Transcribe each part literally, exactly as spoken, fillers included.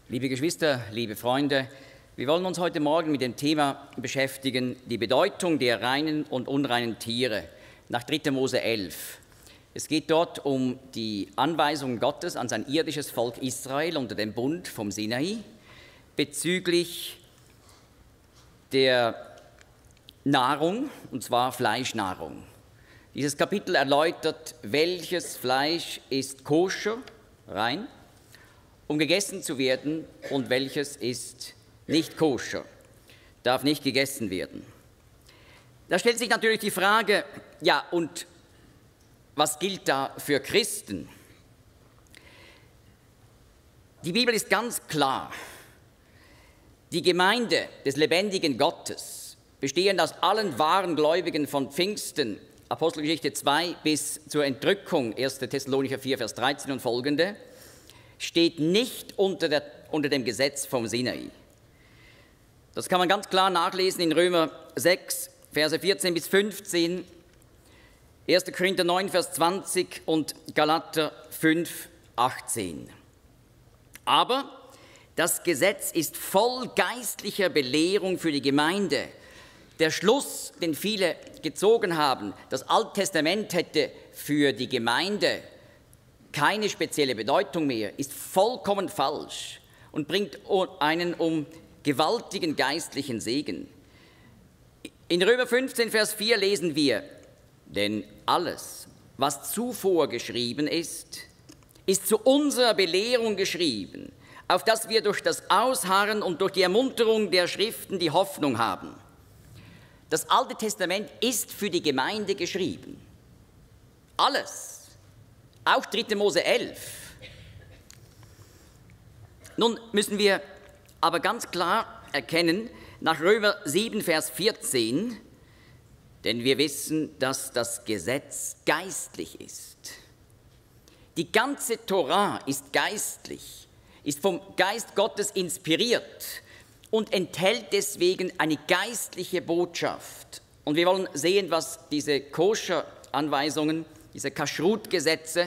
Liebe Geschwister, liebe Freunde, wir wollen uns heute Morgen mit dem Thema beschäftigen, die Bedeutung der reinen und unreinen Tiere, nach dritter Mose elf. Es geht dort um die Anweisung Gottes an sein irdisches Volk Israel unter dem Bund vom Sinai bezüglich der Nahrung, und zwar Fleischnahrung. Dieses Kapitel erläutert, welches Fleisch ist koscher, rein, um gegessen zu werden, und welches ist nicht koscher, darf nicht gegessen werden. Da stellt sich natürlich die Frage, ja, und was gilt da für Christen? Die Bibel ist ganz klar. Die Gemeinde des lebendigen Gottes, bestehend aus allen wahren Gläubigen von Pfingsten, Apostelgeschichte zwei bis zur Entrückung, erster Thessalonicher vier, Vers dreizehn und folgende, steht nicht unter, der, unter dem Gesetz vom Sinai. Das kann man ganz klar nachlesen in Römer sechs, Verse vierzehn bis fünfzehn, erster Korinther neun, Vers zwanzig und Galater fünf, achtzehn. Aber das Gesetz ist voll geistlicher Belehrung für die Gemeinde. Der Schluss, den viele gezogen haben, das Alte Testament hätte für die Gemeinde keine spezielle Bedeutung mehr, ist vollkommen falsch und bringt einen um gewaltigen geistlichen Segen. In Römer fünfzehn, Vers vier lesen wir, denn alles, was zuvor geschrieben ist, ist zu unserer Belehrung geschrieben, auf dass wir durch das Ausharren und durch die Ermunterung der Schriften die Hoffnung haben. Das Alte Testament ist für die Gemeinde geschrieben. Alles. Auch dritter Mose elf. Nun müssen wir aber ganz klar erkennen, nach Römer sieben, Vers vierzehn, denn wir wissen, dass das Gesetz geistlich ist. Die ganze Torah ist geistlich, ist vom Geist Gottes inspiriert und enthält deswegen eine geistliche Botschaft. Und wir wollen sehen, was diese Koscher-Anweisungen, diese Kashrut-Gesetze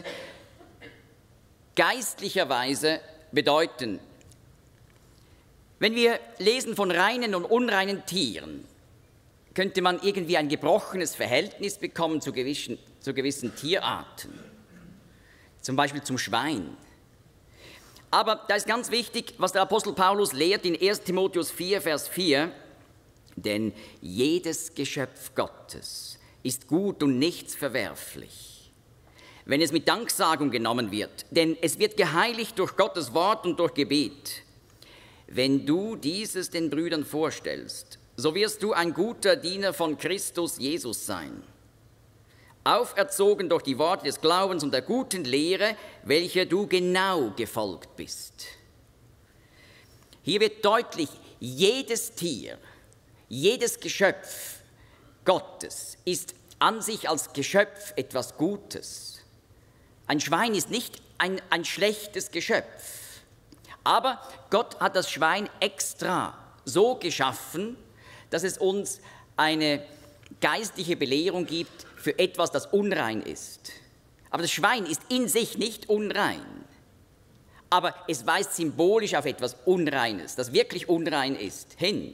geistlicherweise bedeuten. Wenn wir lesen von reinen und unreinen Tieren, könnte man irgendwie ein gebrochenes Verhältnis bekommen zu gewissen, zu gewissen Tierarten, zum Beispiel zum Schwein. Aber da ist ganz wichtig, was der Apostel Paulus lehrt in erster Timotheus vier, Vers vier, denn jedes Geschöpf Gottes ist gut und nichts verwerflich, wenn es mit Danksagung genommen wird, denn es wird geheiligt durch Gottes Wort und durch Gebet. Wenn du dieses den Brüdern vorstellst, so wirst du ein guter Diener von Christus Jesus sein, auferzogen durch die Worte des Glaubens und der guten Lehre, welcher du genau gefolgt bist. Hier wird deutlich, jedes Tier, jedes Geschöpf Gottes ist an sich als Geschöpf etwas Gutes. Ein Schwein ist nicht ein, ein schlechtes Geschöpf, aber Gott hat das Schwein extra so geschaffen, dass es uns eine geistliche Belehrung gibt für etwas, das unrein ist. Aber das Schwein ist in sich nicht unrein, aber es weist symbolisch auf etwas Unreines, das wirklich unrein ist, hin.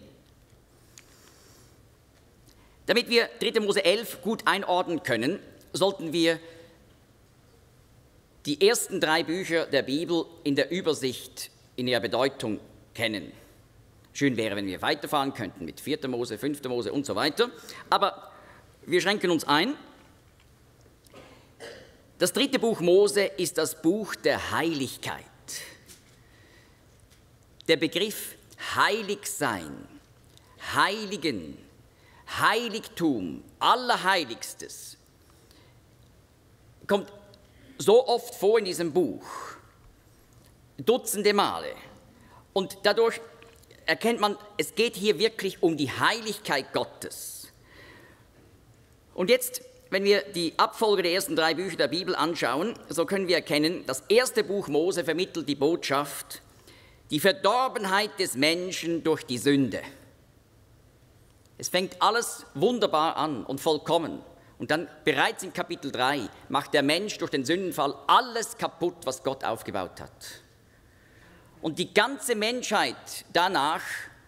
Damit wir dritter Mose elf gut einordnen können, sollten wir die ersten drei Bücher der Bibel in der Übersicht in ihrer Bedeutung kennen. Schön wäre, wenn wir weiterfahren könnten mit vierter Mose, fünfter Mose und so weiter, aber wir schränken uns ein. Das dritte Buch Mose ist das Buch der Heiligkeit. Der Begriff heilig sein, heiligen, Heiligtum, Allerheiligstes, kommt so oft vor in diesem Buch, Dutzende Male. Und dadurch erkennt man, es geht hier wirklich um die Heiligkeit Gottes. Und jetzt, wenn wir die Abfolge der ersten drei Bücher der Bibel anschauen, so können wir erkennen, das erste Buch Mose vermittelt die Botschaft, die Verdorbenheit des Menschen durch die Sünde. Es fängt alles wunderbar an und vollkommen. Und dann bereits in Kapitel drei macht der Mensch durch den Sündenfall alles kaputt, was Gott aufgebaut hat. Und die ganze Menschheit danach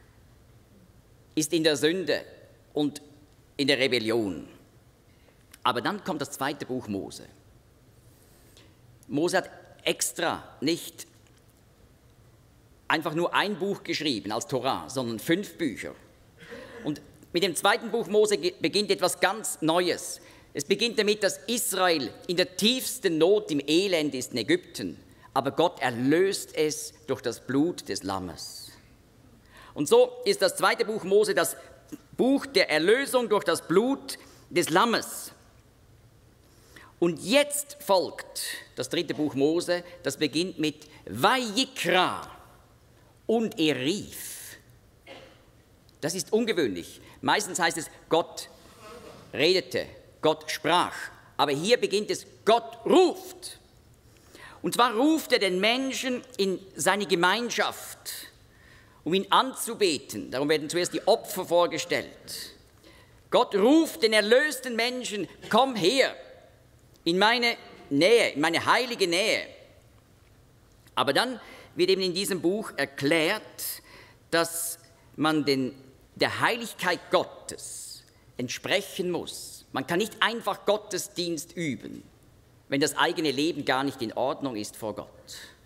ist in der Sünde und in der Rebellion. Aber dann kommt das zweite Buch Mose. Mose hat extra nicht einfach nur ein Buch geschrieben als Torah, sondern fünf Bücher. Und mit dem zweiten Buch Mose beginnt etwas ganz Neues. Es beginnt damit, dass Israel in der tiefsten Not, im Elend ist in Ägypten, aber Gott erlöst es durch das Blut des Lammes. Und so ist das zweite Buch Mose das Buch der Erlösung durch das Blut des Lammes. Und jetzt folgt das dritte Buch Mose, das beginnt mit Vayikra, und er rief. Das ist ungewöhnlich. Meistens heißt es, Gott redete, Gott sprach. Aber hier beginnt es, Gott ruft. Und zwar ruft er den Menschen in seine Gemeinschaft, um ihn anzubeten. Darum werden zuerst die Opfer vorgestellt. Gott ruft den erlösten Menschen, komm her, in meine Nähe, in meine heilige Nähe. Aber dann wird eben in diesem Buch erklärt, dass man den, der Heiligkeit Gottes entsprechen muss. Man kann nicht einfach Gottesdienst üben, wenn das eigene Leben gar nicht in Ordnung ist vor Gott.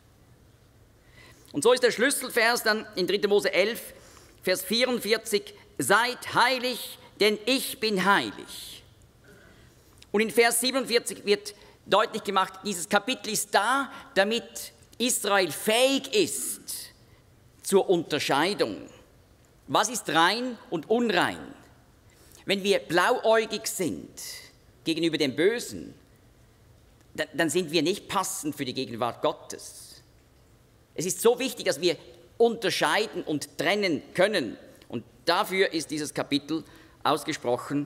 Und so ist der Schlüsselvers dann in dritter Mose elf, Vers vierundvierzig, seid heilig, denn ich bin heilig. Und in Vers siebenundvierzig wird deutlich gemacht, dieses Kapitel ist da, damit Israel fähig ist zur Unterscheidung. Was ist rein und unrein? Wenn wir blauäugig sind gegenüber dem Bösen, dann sind wir nicht passend für die Gegenwart Gottes. Es ist so wichtig, dass wir unterscheiden und trennen können. Und dafür ist dieses Kapitel ausgesprochen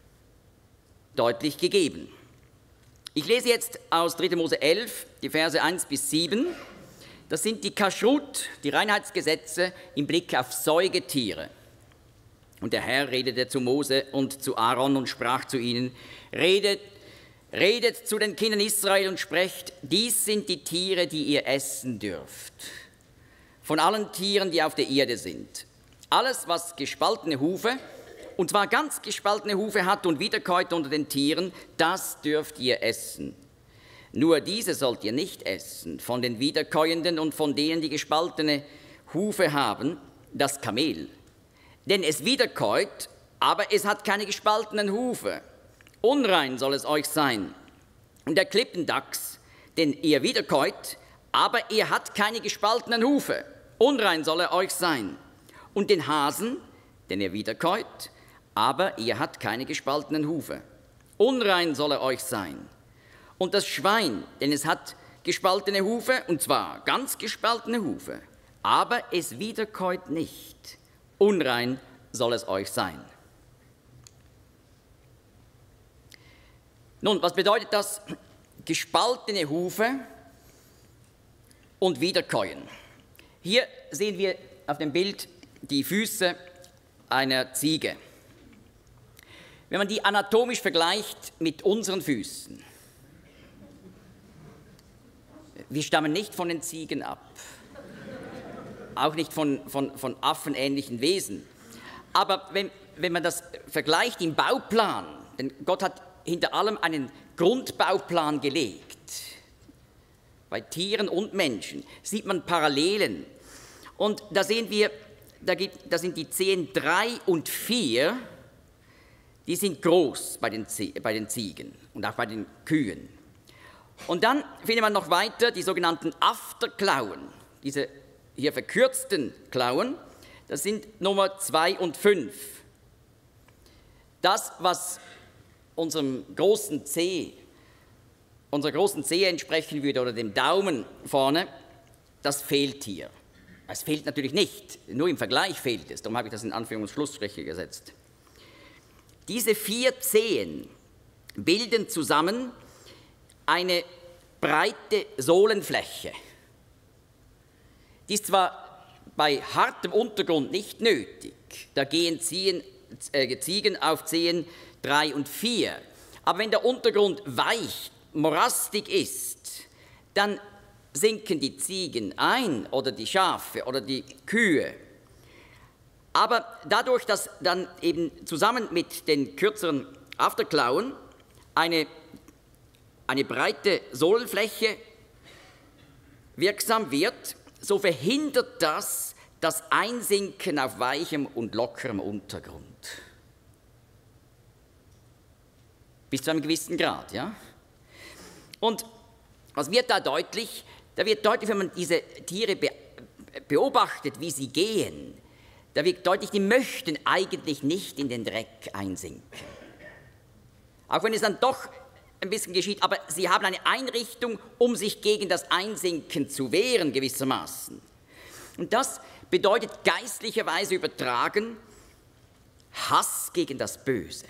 deutlich gegeben. Ich lese jetzt aus dritter Mose elf, die Verse eins bis sieben. Das sind die Kashrut, die Reinheitsgesetze im Blick auf Säugetiere. Und der Herr redete zu Mose und zu Aaron und sprach zu ihnen, redet, redet zu den Kindern Israel und sprecht, dies sind die Tiere, die ihr essen dürft. Von allen Tieren, die auf der Erde sind. Alles, was gespaltene Hufe, und zwar ganz gespaltene Hufe hat und wiederkäut unter den Tieren, das dürft ihr essen. Nur diese sollt ihr nicht essen, von den Wiederkäuenden und von denen, die gespaltene Hufe haben, das Kamel. Denn es wiederkäut, aber es hat keine gespaltenen Hufe. Unrein soll es euch sein. Und der Klippendachs, denn ihr wiederkäut, aber er hat keine gespaltenen Hufe. Unrein soll er euch sein. Und den Hasen, denn er wiederkäut, aber er hat keine gespaltenen Hufe. Unrein soll er euch sein. Und das Schwein, denn es hat gespaltene Hufe, und zwar ganz gespaltene Hufe, aber es wiederkäut nicht. Unrein soll es euch sein. Nun, was bedeutet das? Gespaltene Hufe und Wiederkäuen. Hier sehen wir auf dem Bild die Füße einer Ziege. Wenn man die anatomisch vergleicht mit unseren Füßen, wir stammen nicht von den Ziegen ab, auch nicht von, von, von affenähnlichen Wesen. Aber wenn, wenn man das vergleicht im Bauplan, denn Gott hat hinter allem einen Grundbauplan gelegt, bei Tieren und Menschen, sieht man Parallelen. Und da sehen wir, da, gibt, da sind die Zehen drei und vier, die sind groß bei den, bei den Ziegen und auch bei den Kühen. Und dann findet man noch weiter die sogenannten Afterklauen, diese hier verkürzten Klauen, das sind Nummer zwei und fünf. Das, was unserem großen Zeh, unserer großen Zehe entsprechen würde oder dem Daumen vorne, das fehlt hier. Es fehlt natürlich nicht, nur im Vergleich fehlt es, darum habe ich das in Anführungs- und Schlussstriche gesetzt. Diese vier Zehen bilden zusammen eine breite Sohlenfläche. Die ist zwar bei hartem Untergrund nicht nötig, da gehen Ziegen, äh, Ziegen auf Zehen drei und vier, aber wenn der Untergrund weich, morastig ist, dann sinken die Ziegen ein oder die Schafe oder die Kühe. Aber dadurch, dass dann eben zusammen mit den kürzeren Afterklauen eine, eine breite Sohlenfläche wirksam wird, so verhindert das das Einsinken auf weichem und lockerem Untergrund. Bis zu einem gewissen Grad, ja? Und was wird da deutlich? Da wird deutlich, wenn man diese Tiere be beobachtet, wie sie gehen, da wird deutlich, die möchten eigentlich nicht in den Dreck einsinken. Auch wenn es dann doch ein bisschen geschieht, aber sie haben eine Einrichtung, um sich gegen das Einsinken zu wehren gewissermaßen. Und das bedeutet geistlicherweise übertragen Hass gegen das Böse.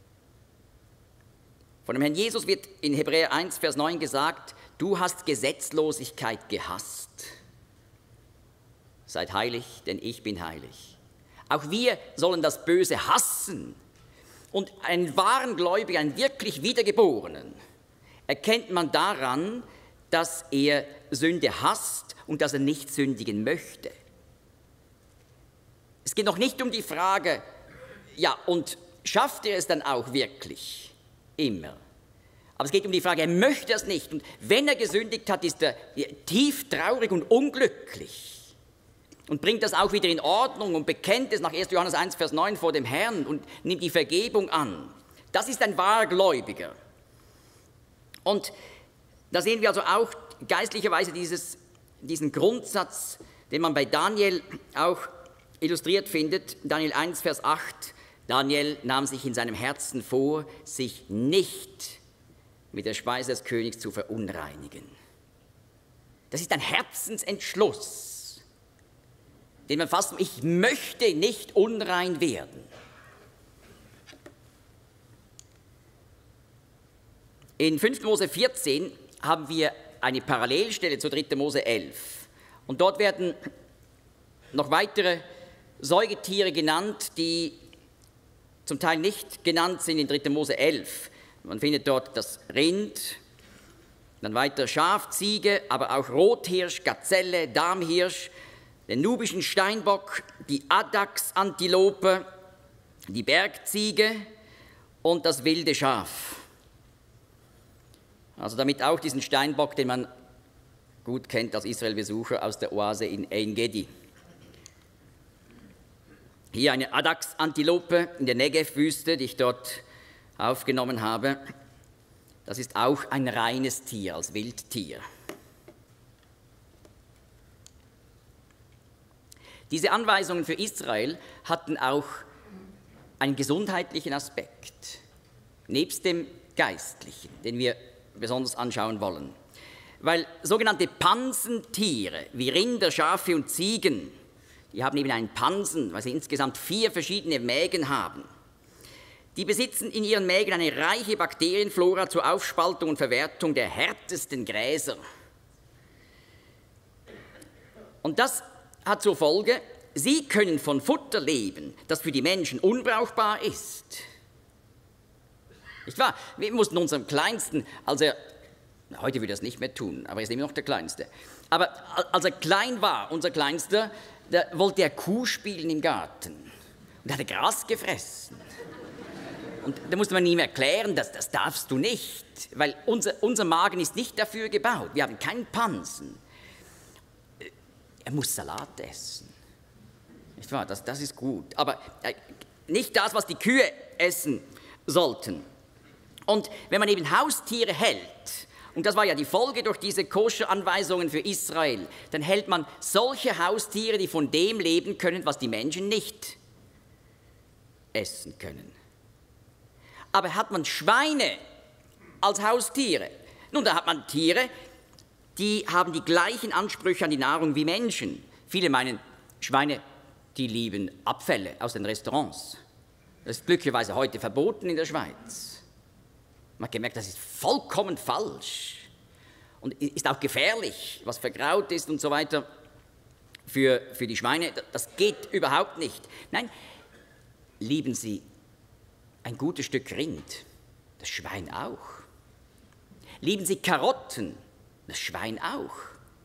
Von dem Herrn Jesus wird in Hebräer eins, Vers neun gesagt, du hast Gesetzlosigkeit gehasst. Seid heilig, denn ich bin heilig. Auch wir sollen das Böse hassen. Und einen wahren Gläubigen, einen wirklich Wiedergeborenen, erkennt man daran, dass er Sünde hasst und dass er nicht sündigen möchte. Es geht noch nicht um die Frage, ja, und schafft er es dann auch wirklich? Immer. Aber es geht um die Frage, er möchte es nicht. Und wenn er gesündigt hat, ist er tief traurig und unglücklich. Und bringt das auch wieder in Ordnung und bekennt es nach erster Johannes eins, Vers neun vor dem Herrn und nimmt die Vergebung an. Das ist ein wahrer Gläubiger. Und da sehen wir also auch geistlicherweise dieses, diesen Grundsatz, den man bei Daniel auch illustriert findet. Daniel eins, Vers acht. Daniel nahm sich in seinem Herzen vor, sich nicht mit der Speise des Königs zu verunreinigen. Das ist ein Herzensentschluss, den man fasst, ich möchte nicht unrein werden. In fünfter Mose vierzehn haben wir eine Parallelstelle zu dritter Mose elf. Und dort werden noch weitere Säugetiere genannt, die zum Teil nicht genannt sind in dritter Mose elf. Man findet dort das Rind, dann weiter Schaf, Ziege, aber auch Rothirsch, Gazelle, Damhirsch, den nubischen Steinbock, die Addax-Antilope, die Bergziege und das wilde Schaf. Also damit auch diesen Steinbock, den man gut kennt als Israel-Besucher aus der Oase in Ein Gedi. Hier eine Addax-Antilope in der Negev-Wüste, die ich dort aufgenommen habe. Das ist auch ein reines Tier, als Wildtier. Diese Anweisungen für Israel hatten auch einen gesundheitlichen Aspekt, nebst dem geistlichen, den wir besonders anschauen wollen. Weil sogenannte Pansentiere wie Rinder, Schafe und Ziegen, die haben eben einen Pansen, weil sie insgesamt vier verschiedene Mägen haben. Die besitzen in ihren Mägen eine reiche Bakterienflora zur Aufspaltung und Verwertung der härtesten Gräser. Und das hat zur Folge, sie können von Futter leben, das für die Menschen unbrauchbar ist. Nicht wahr? Wir mussten unserem Kleinsten, als er, heute würde er es nicht mehr tun, aber er ist immer noch der Kleinste, aber als er klein war, unser Kleinster, da wollte er Kuh spielen im Garten und hat Gras gefressen. Und da musste man ihm erklären, dass, das darfst du nicht, weil unser, unser Magen ist nicht dafür gebaut, wir haben keinen Pansen. Er muss Salat essen. Nicht wahr? Das, das ist gut. Aber äh, nicht das, was die Kühe essen sollten. Und wenn man eben Haustiere hält, und das war ja die Folge durch diese Koscher-Anweisungen für Israel, dann hält man solche Haustiere, die von dem leben können, was die Menschen nicht essen können. Aber hat man Schweine als Haustiere, nun, da hat man Tiere, die haben die gleichen Ansprüche an die Nahrung wie Menschen. Viele meinen, Schweine, die lieben Abfälle aus den Restaurants. Das ist glücklicherweise heute verboten in der Schweiz. Man hat gemerkt, das ist vollkommen falsch und ist auch gefährlich, was vergraut ist und so weiter für, für die Schweine. Das geht überhaupt nicht. Nein, lieben Sie ein gutes Stück Rind, das Schwein auch. Lieben Sie Karotten, das Schwein auch.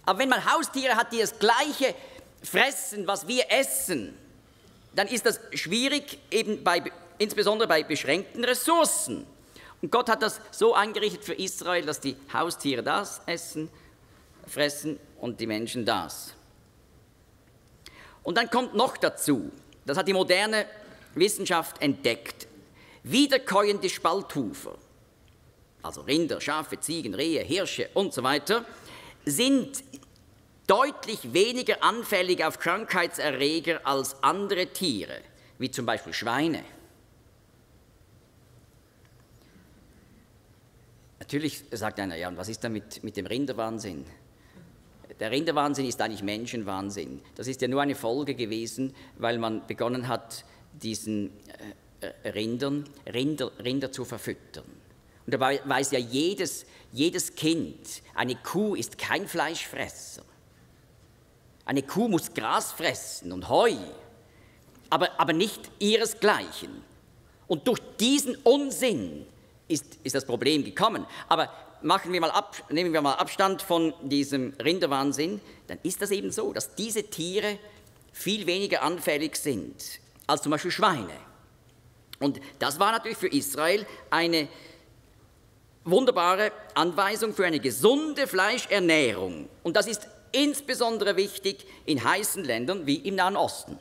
Aber wenn man Haustiere hat, die das Gleiche fressen, was wir essen, dann ist das schwierig, eben bei, insbesondere bei beschränkten Ressourcen. Und Gott hat das so eingerichtet für Israel, dass die Haustiere das essen, fressen und die Menschen das. Und dann kommt noch dazu, das hat die moderne Wissenschaft entdeckt, wiederkäuende Spalthufer, also Rinder, Schafe, Ziegen, Rehe, Hirsche und so weiter, sind deutlich weniger anfällig auf Krankheitserreger als andere Tiere, wie zum Beispiel Schweine. Natürlich sagt einer, ja, und was ist da mit, mit dem Rinderwahnsinn? Der Rinderwahnsinn ist eigentlich Menschenwahnsinn. Das ist ja nur eine Folge gewesen, weil man begonnen hat, diesen äh, Rindern, Rinder, Rinder zu verfüttern. Und dabei weiß ja jedes, jedes Kind, eine Kuh ist kein Fleischfresser. Eine Kuh muss Gras fressen und Heu, aber, aber nicht ihresgleichen. Und durch diesen Unsinn ist, ist das Problem gekommen. Aber machen wir mal ab, nehmen wir mal Abstand von diesem Rinderwahnsinn, dann ist das eben so, dass diese Tiere viel weniger anfällig sind als zum Beispiel Schweine. Und das war natürlich für Israel eine wunderbare Anweisung für eine gesunde Fleischernährung. Und das ist insbesondere wichtig in heißen Ländern wie im Nahen Osten.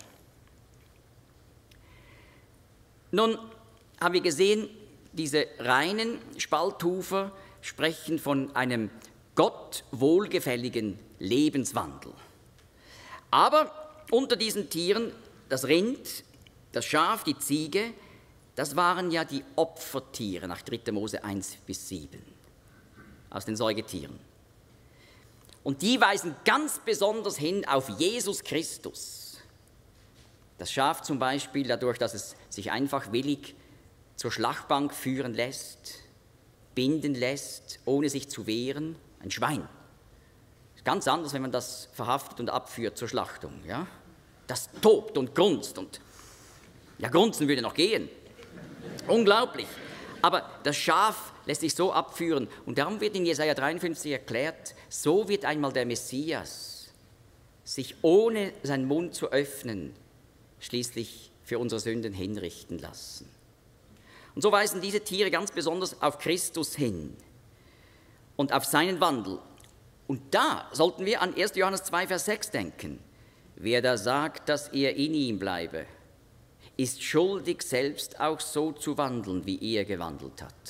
Nun haben wir gesehen, diese reinen Spalthufer sprechen von einem Gott wohlgefälligen Lebenswandel. Aber unter diesen Tieren, das Rind, das Schaf, die Ziege, das waren ja die Opfertiere nach dritter Mose eins bis sieben aus den Säugetieren. Und die weisen ganz besonders hin auf Jesus Christus. Das Schaf zum Beispiel dadurch, dass es sich einfach willig zur Schlachtbank führen lässt, binden lässt, ohne sich zu wehren. Ein Schwein. Ist ganz anders, wenn man das verhaftet und abführt zur Schlachtung. Ja? Das tobt und grunzt. Und ja, grunzen würde noch gehen. Unglaublich. Aber das Schaf lässt sich so abführen. Und darum wird in Jesaja dreiundfünfzig erklärt, so wird einmal der Messias sich ohne seinen Mund zu öffnen, schließlich für unsere Sünden hinrichten lassen. Und so weisen diese Tiere ganz besonders auf Christus hin und auf seinen Wandel. Und da sollten wir an erster Johannes zwei, Vers sechs denken. Wer da sagt, dass er in ihm bleibe, ist schuldig, selbst auch so zu wandeln, wie er gewandelt hat.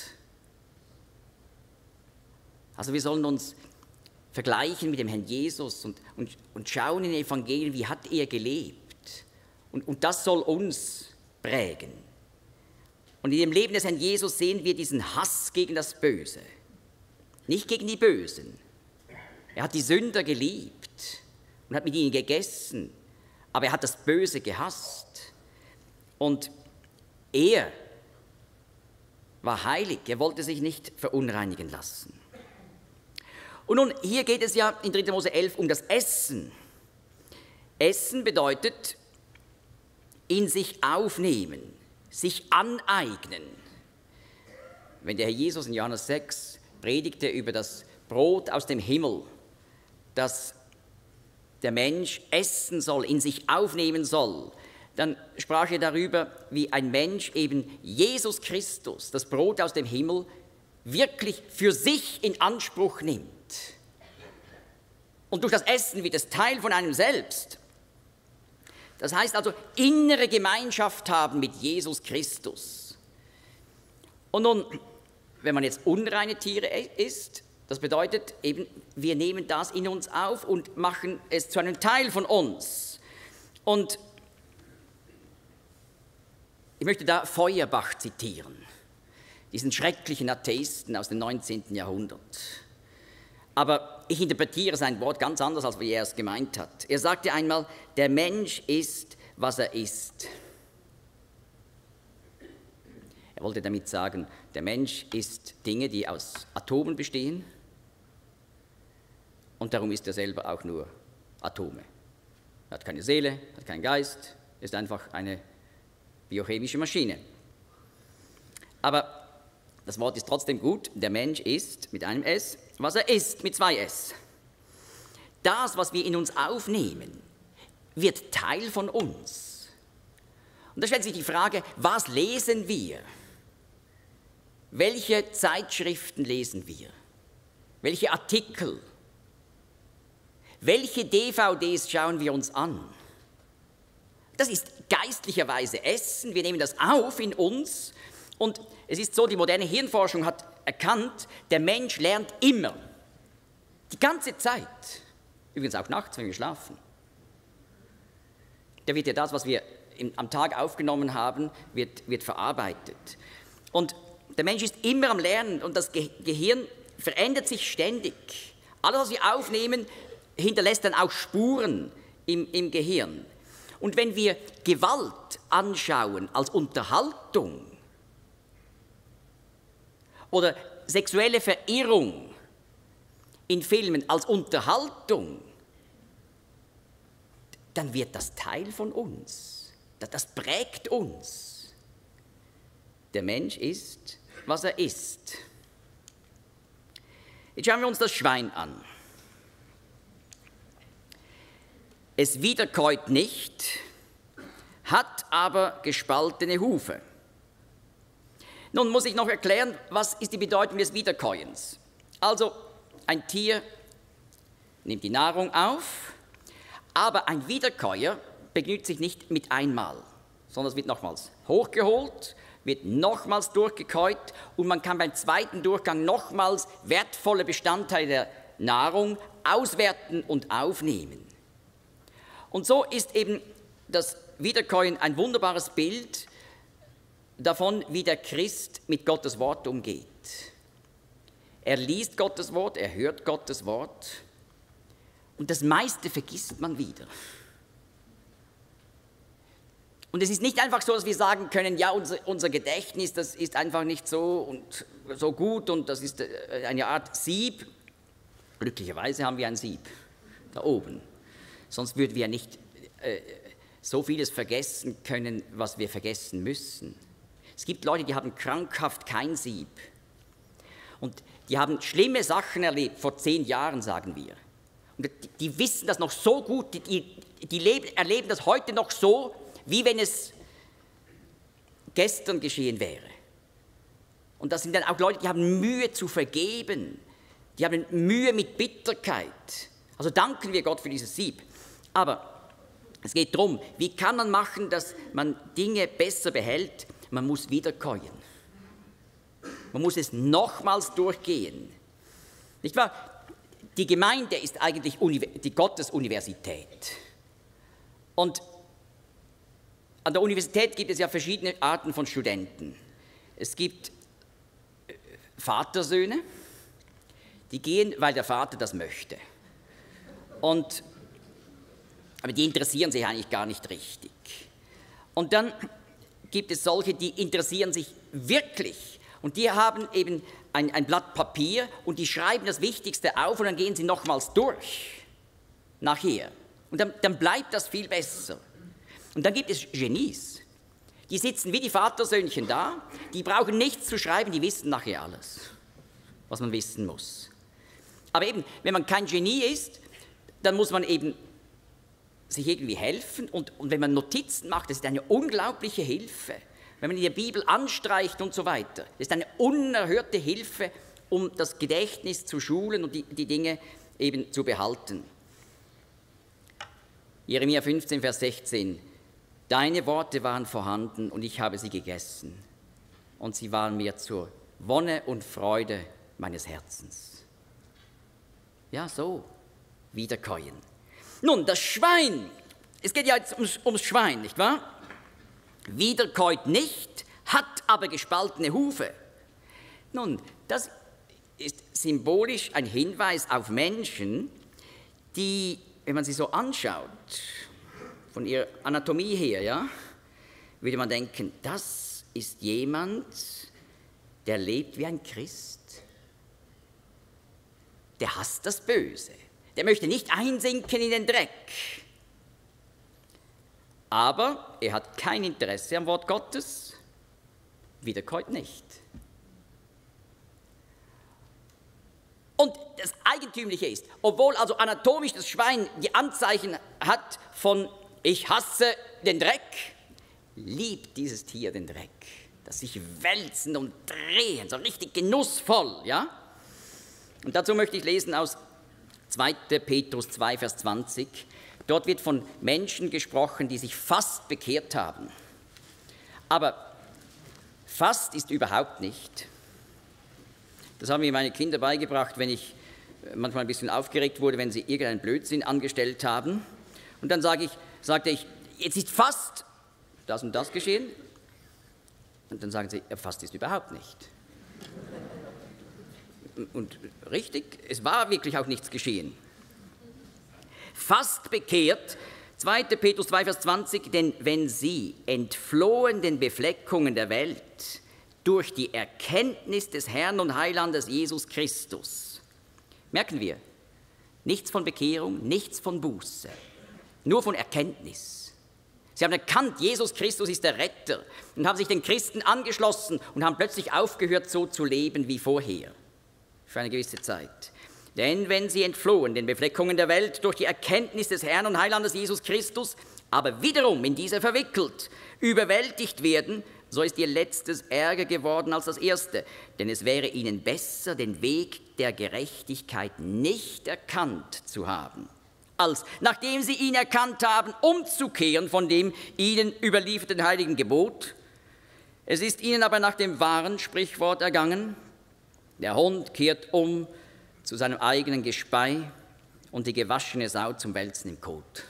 Also wir sollen uns vergleichen mit dem Herrn Jesus und, und, und schauen in den Evangelien, wie hat er gelebt. Und, und das soll uns prägen. Und in dem Leben des Herrn Jesus sehen wir diesen Hass gegen das Böse, nicht gegen die Bösen. Er hat die Sünder geliebt und hat mit ihnen gegessen, aber er hat das Böse gehasst. Und er war heilig, er wollte sich nicht verunreinigen lassen. Und nun, hier geht es ja in dritter Mose elf um das Essen. Essen bedeutet in sich aufnehmen, sich aneignen. Wenn der Herr Jesus in Johannes sechs predigte über das Brot aus dem Himmel, das der Mensch essen soll, in sich aufnehmen soll, dann sprach er darüber, wie ein Mensch eben Jesus Christus, das Brot aus dem Himmel, wirklich für sich in Anspruch nimmt. Und durch das Essen wird es Teil von einem selbst. Das heißt also, innere Gemeinschaft haben mit Jesus Christus. Und nun, wenn man jetzt unreine Tiere isst, das bedeutet eben, wir nehmen das in uns auf und machen es zu einem Teil von uns. Und ich möchte da Feuerbach zitieren, diesen schrecklichen Atheisten aus dem neunzehnten Jahrhundert. Aber ich interpretiere sein Wort ganz anders, als wie er es gemeint hat. Er sagte einmal, der Mensch ist, was er ist. Er wollte damit sagen, der Mensch ist Dinge, die aus Atomen bestehen, und darum ist er selber auch nur Atome. Er hat keine Seele, hat keinen Geist, ist einfach eine biochemische Maschine. Aber das Wort ist trotzdem gut. Der Mensch ist mit einem S, was er ist mit zwei S. das, was wir in uns aufnehmen, wird Teil von uns. Und da stellt sich die Frage, was lesen wir? Welche Zeitschriften lesen wir? Welche Artikel? Welche D V Ds schauen wir uns an? Das ist geistlicherweise Essen, wir nehmen das auf in uns und es ist so, die moderne Hirnforschung hat erkannt, der Mensch lernt immer, die ganze Zeit, übrigens auch nachts, wenn wir schlafen. Da wird ja das, was wir im, am Tag aufgenommen haben, wird, wird verarbeitet. Und der Mensch ist immer am Lernen und das Ge Gehirn verändert sich ständig. Alles, was wir aufnehmen, hinterlässt dann auch Spuren im, im Gehirn. Und wenn wir Gewalt anschauen als Unterhaltung oder sexuelle Verirrung in Filmen als Unterhaltung, dann wird das Teil von uns. Das prägt uns. Der Mensch ist, was er ist. Jetzt schauen wir uns das Schwein an. Es wiederkäut nicht, hat aber gespaltene Hufe. Nun muss ich noch erklären, was ist die Bedeutung des Wiederkäuens. Also, ein Tier nimmt die Nahrung auf, aber ein Wiederkäuer begnügt sich nicht mit einmal, sondern es wird nochmals hochgeholt, wird nochmals durchgekäut und man kann beim zweiten Durchgang nochmals wertvolle Bestandteile der Nahrung auswerten und aufnehmen. Und so ist eben das Wiederkäuen ein wunderbares Bild davon, wie der Christ mit Gottes Wort umgeht. Er liest Gottes Wort, er hört Gottes Wort und das meiste vergisst man wieder. Und es ist nicht einfach so, dass wir sagen können, ja, unser, unser Gedächtnis, das ist einfach nicht so, und so gut und das ist eine Art Sieb. Glücklicherweise haben wir ein Sieb da oben. Sonst würden wir nicht äh, so vieles vergessen können, was wir vergessen müssen. Es gibt Leute, die haben krankhaft kein Sieb. Und die haben schlimme Sachen erlebt, vor zehn Jahren, sagen wir. Und die, die wissen das noch so gut, die, die, die leben, erleben das heute noch so, wie wenn es gestern geschehen wäre. Und das sind dann auch Leute, die haben Mühe zu vergeben. Die haben Mühe mit Bitterkeit. Also danken wir Gott für dieses Sieb. Aber es geht darum, wie kann man machen, dass man Dinge besser behält? Man muss wiederkäuen. Man muss es nochmals durchgehen. Nicht wahr? Die Gemeinde ist eigentlich die Gottesuniversität. Und an der Universität gibt es ja verschiedene Arten von Studenten. Es gibt Vatersöhne, die gehen, weil der Vater das möchte. Und, aber die interessieren sich eigentlich gar nicht richtig. Und dann gibt es solche, die interessieren sich wirklich. Und die haben eben ein, ein Blatt Papier und die schreiben das Wichtigste auf und dann gehen sie nochmals durch, nachher. Und dann, dann bleibt das viel besser. Und dann gibt es Genies, die sitzen wie die Vatersöhnchen da, die brauchen nichts zu schreiben, die wissen nachher alles, was man wissen muss. Aber eben, wenn man kein Genie ist, dann muss man eben sich irgendwie helfen und, und wenn man Notizen macht, das ist eine unglaubliche Hilfe. Wenn man in der Bibel anstreicht und so weiter, das ist eine unerhörte Hilfe, um das Gedächtnis zu schulen und die, die Dinge eben zu behalten. Jeremia fünfzehn, Vers sechzehn. Deine Worte waren vorhanden und ich habe sie gegessen und sie waren mir zur Wonne und Freude meines Herzens. Ja, so, wiederkäuen. Nun, das Schwein, es geht ja jetzt ums, ums Schwein, nicht wahr? Wiederkäut nicht, hat aber gespaltene Hufe. Nun, das ist symbolisch ein Hinweis auf Menschen, die, wenn man sie so anschaut, von ihrer Anatomie her, ja, würde man denken, das ist jemand, der lebt wie ein Christ. Der hasst das Böse. Der möchte nicht einsinken in den Dreck. Aber er hat kein Interesse am Wort Gottes, wiederkäut nicht. Und das Eigentümliche ist, obwohl also anatomisch das Schwein die Anzeichen hat von ich hasse den Dreck, liebt dieses Tier den Dreck, das sich wälzen und drehen, so richtig genussvoll, ja? Und dazu möchte ich lesen aus zweiter Petrus zwei, Vers zwanzig. Dort wird von Menschen gesprochen, die sich fast bekehrt haben. Aber fast ist überhaupt nicht. Das haben mir meine Kinder beigebracht, wenn ich manchmal ein bisschen aufgeregt wurde, wenn sie irgendeinen Blödsinn angestellt haben. Und dann sage ich, sagte ich, jetzt ist fast das und das geschehen. Und dann sagen sie, ja, fast ist überhaupt nicht. Und richtig, es war wirklich auch nichts geschehen. Fast bekehrt, zweiter Petrus zwei, Vers zwanzig, denn wenn sie entflohen den Befleckungen der Welt durch die Erkenntnis des Herrn und Heilandes Jesus Christus, merken wir, nichts von Bekehrung, nichts von Buße, nur von Erkenntnis. Sie haben erkannt, Jesus Christus ist der Retter und haben sich den Christen angeschlossen und haben plötzlich aufgehört, so zu leben wie vorher, für eine gewisse Zeit. Denn wenn sie entflohen den Befleckungen der Welt durch die Erkenntnis des Herrn und Heilandes Jesus Christus, aber wiederum in diese verwickelt, überwältigt werden, so ist ihr letztes ärger geworden als das erste. Denn es wäre ihnen besser, den Weg der Gerechtigkeit nicht erkannt zu haben, als, nachdem sie ihn erkannt haben, umzukehren von dem ihnen überlieferten heiligen Gebot. Es ist ihnen aber nach dem wahren Sprichwort ergangen, der Hund kehrt um zu seinem eigenen Gespei und die gewaschene Sau zum Wälzen im Kot.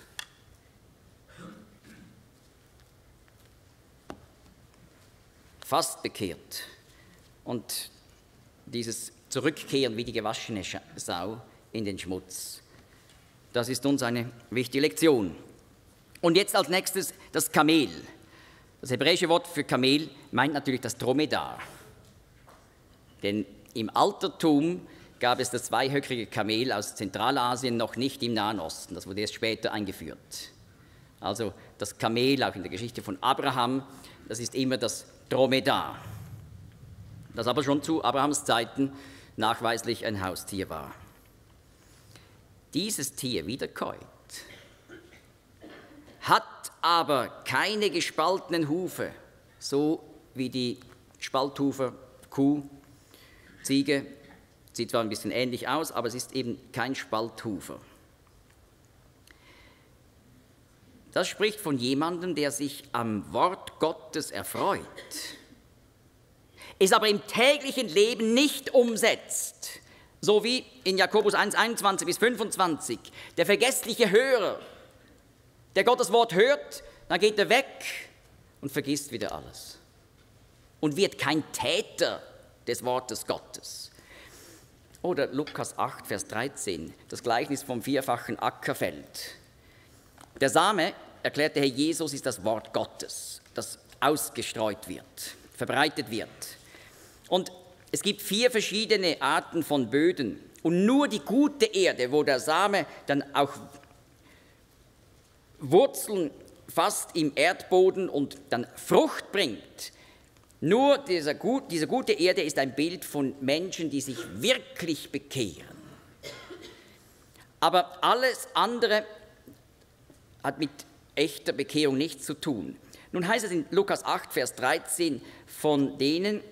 Fast bekehrt und dieses Zurückkehren wie die gewaschene Sau in den Schmutz. Das ist uns eine wichtige Lektion. Und jetzt als nächstes das Kamel. Das hebräische Wort für Kamel meint natürlich das Dromedar. Denn im Altertum gab es das zweihöckrige Kamel aus Zentralasien noch nicht im Nahen Osten. Das wurde erst später eingeführt. Also das Kamel, auch in der Geschichte von Abraham, das ist immer das Dromedar, das aber schon zu Abrahams Zeiten nachweislich ein Haustier war. Dieses Tier, wie der Colt, hat aber keine gespaltenen Hufe, so wie die Spalthufe Kuh, Ziege, sieht zwar ein bisschen ähnlich aus, aber es ist eben kein Spalthufer. Das spricht von jemandem, der sich am Wort Gottes erfreut, es aber im täglichen Leben nicht umsetzt, so wie in Jakobus eins, einundzwanzig bis fünfundzwanzig, der vergessliche Hörer, der Gottes Wort hört, dann geht er weg und vergisst wieder alles und wird kein Täter des Wortes Gottes. Oder Lukas acht, Vers dreizehn, das Gleichnis vom vierfachen Ackerfeld. Der Same, erklärt der Herr Jesus, ist das Wort Gottes, das ausgestreut wird, verbreitet wird. Und es gibt vier verschiedene Arten von Böden. Und nur die gute Erde, wo der Same dann auch Wurzeln fasst im Erdboden und dann Frucht bringt, nur dieser, gut, diese gute Erde ist ein Bild von Menschen, die sich wirklich bekehren. Aber alles andere hat mit echter Bekehrung nichts zu tun. Nun heißt es in Lukas acht, Vers dreizehn, von denen,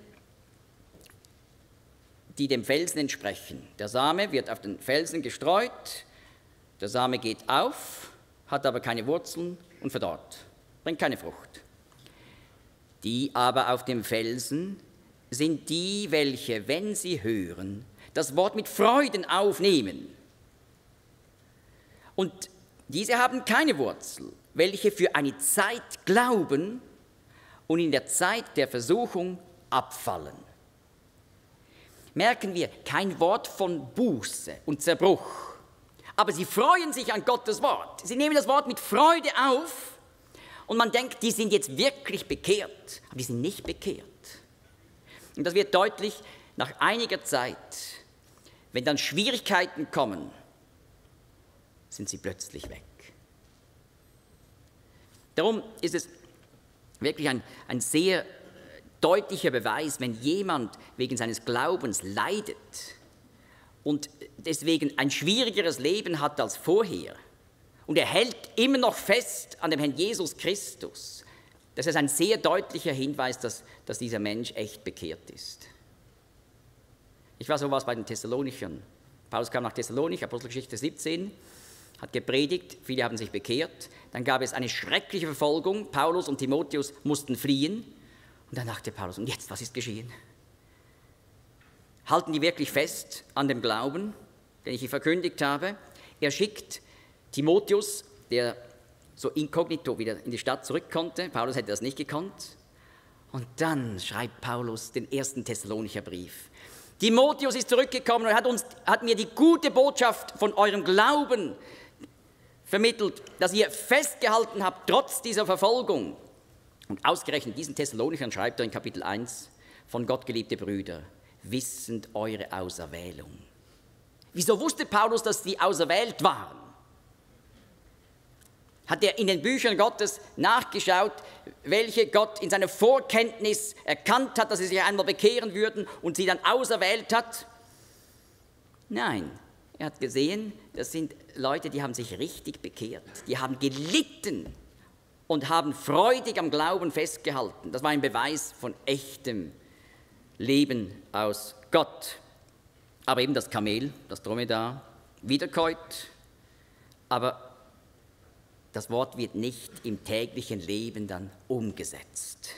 die dem Felsen entsprechen. Der Same wird auf den Felsen gestreut, der Same geht auf, hat aber keine Wurzeln und verdorrt, bringt keine Frucht. Die aber auf dem Felsen sind die, welche, wenn sie hören, das Wort mit Freuden aufnehmen. Und diese haben keine Wurzel, welche für eine Zeit glauben und in der Zeit der Versuchung abfallen. Merken wir, kein Wort von Buße und Zerbruch, aber sie freuen sich an Gottes Wort. Sie nehmen das Wort mit Freude auf und man denkt, die sind jetzt wirklich bekehrt, aber die sind nicht bekehrt. Und das wird deutlich nach einiger Zeit, wenn dann Schwierigkeiten kommen, sind sie plötzlich weg. Darum ist es wirklich ein, ein sehr deutlicher Beweis, wenn jemand wegen seines Glaubens leidet und deswegen ein schwierigeres Leben hat als vorher. Und er hält immer noch fest an dem Herrn Jesus Christus. Das ist ein sehr deutlicher Hinweis, dass, dass dieser Mensch echt bekehrt ist. Ich war sowas bei den Thessalonichern. Paulus kam nach Thessalonik, Apostelgeschichte siebzehn, hat gepredigt, viele haben sich bekehrt. Dann gab es eine schreckliche Verfolgung. Paulus und Timotheus mussten fliehen. Und dann dachte Paulus, und jetzt, was ist geschehen? Halten die wirklich fest an dem Glauben, den ich hier verkündigt habe? Er schickt Timotheus, der so inkognito wieder in die Stadt zurück konnte. Paulus hätte das nicht gekonnt. Und dann schreibt Paulus den ersten Thessalonicher Brief. Timotheus ist zurückgekommen und hat, uns, hat mir die gute Botschaft von eurem Glauben vermittelt, dass ihr festgehalten habt, trotz dieser Verfolgung. Und ausgerechnet diesen Thessalonichern schreibt er in Kapitel eins, von Gott geliebte Brüder, wissend eure Auserwählung. Wieso wusste Paulus, dass sie auserwählt waren? Hat er in den Büchern Gottes nachgeschaut, welche Gott in seiner Vorkenntnis erkannt hat, dass sie sich einmal bekehren würden und sie dann auserwählt hat? Nein, er hat gesehen, das sind Leute, die haben sich richtig bekehrt, die haben gelitten und haben freudig am Glauben festgehalten. Das war ein Beweis von echtem Leben aus Gott. Aber eben das Kamel, das Dromedar, wiederkäut, aber das Wort wird nicht im täglichen Leben dann umgesetzt.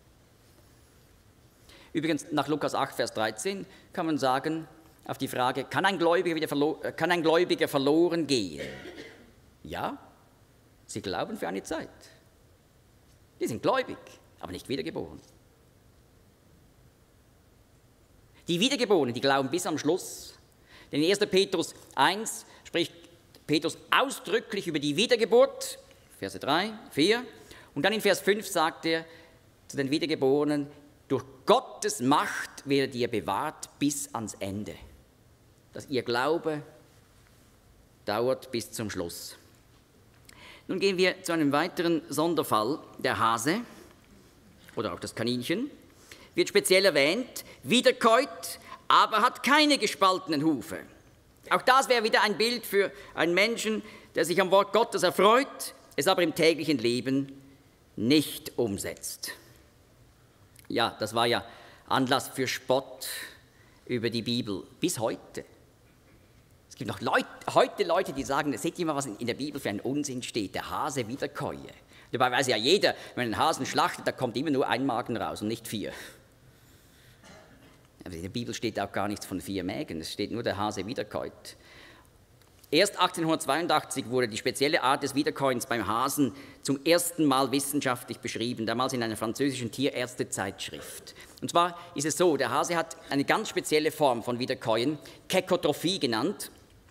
Übrigens, nach Lukas acht, Vers dreizehn kann man sagen, auf die Frage, kann ein Gläubiger, wieder verlo- kann ein Gläubiger verloren gehen? Ja, sie glauben für eine Zeit. Die sind gläubig, aber nicht wiedergeboren. Die Wiedergeborenen, die glauben bis am Schluss. Denn in erster Petrus eins spricht Petrus ausdrücklich über die Wiedergeburt, Verse drei, vier. Und dann in Vers fünf sagt er zu den Wiedergeborenen, durch Gottes Macht werdet ihr bewahrt bis ans Ende. Dass ihr Glaube dauert bis zum Schluss. Nun gehen wir zu einem weiteren Sonderfall, der Hase oder auch das Kaninchen. Wird speziell erwähnt, wiederkäut, aber hat keine gespaltenen Hufe. Auch das wäre wieder ein Bild für einen Menschen, der sich am Wort Gottes erfreut, es aber im täglichen Leben nicht umsetzt. Ja, das war ja Anlass für Spott über die Bibel bis heute. Es gibt noch Leute, heute Leute, die sagen, seht ihr mal, was in der Bibel für ein Unsinn steht, der Hase wiederkäue. Dabei weiß ja jeder, wenn ein Hasen schlachtet, da kommt immer nur ein Magen raus und nicht vier. Aber in der Bibel steht auch gar nichts von vier Mägen, es steht nur der Hase wiederkäut. Erst achtzehnhundertzweiundachtzig wurde die spezielle Art des Wiederkäuens beim Hasen zum ersten Mal wissenschaftlich beschrieben, damals in einer französischen Tierärztezeitschrift. Und zwar ist es so, der Hase hat eine ganz spezielle Form von Wiederkäuen, Kekotrophie genannt.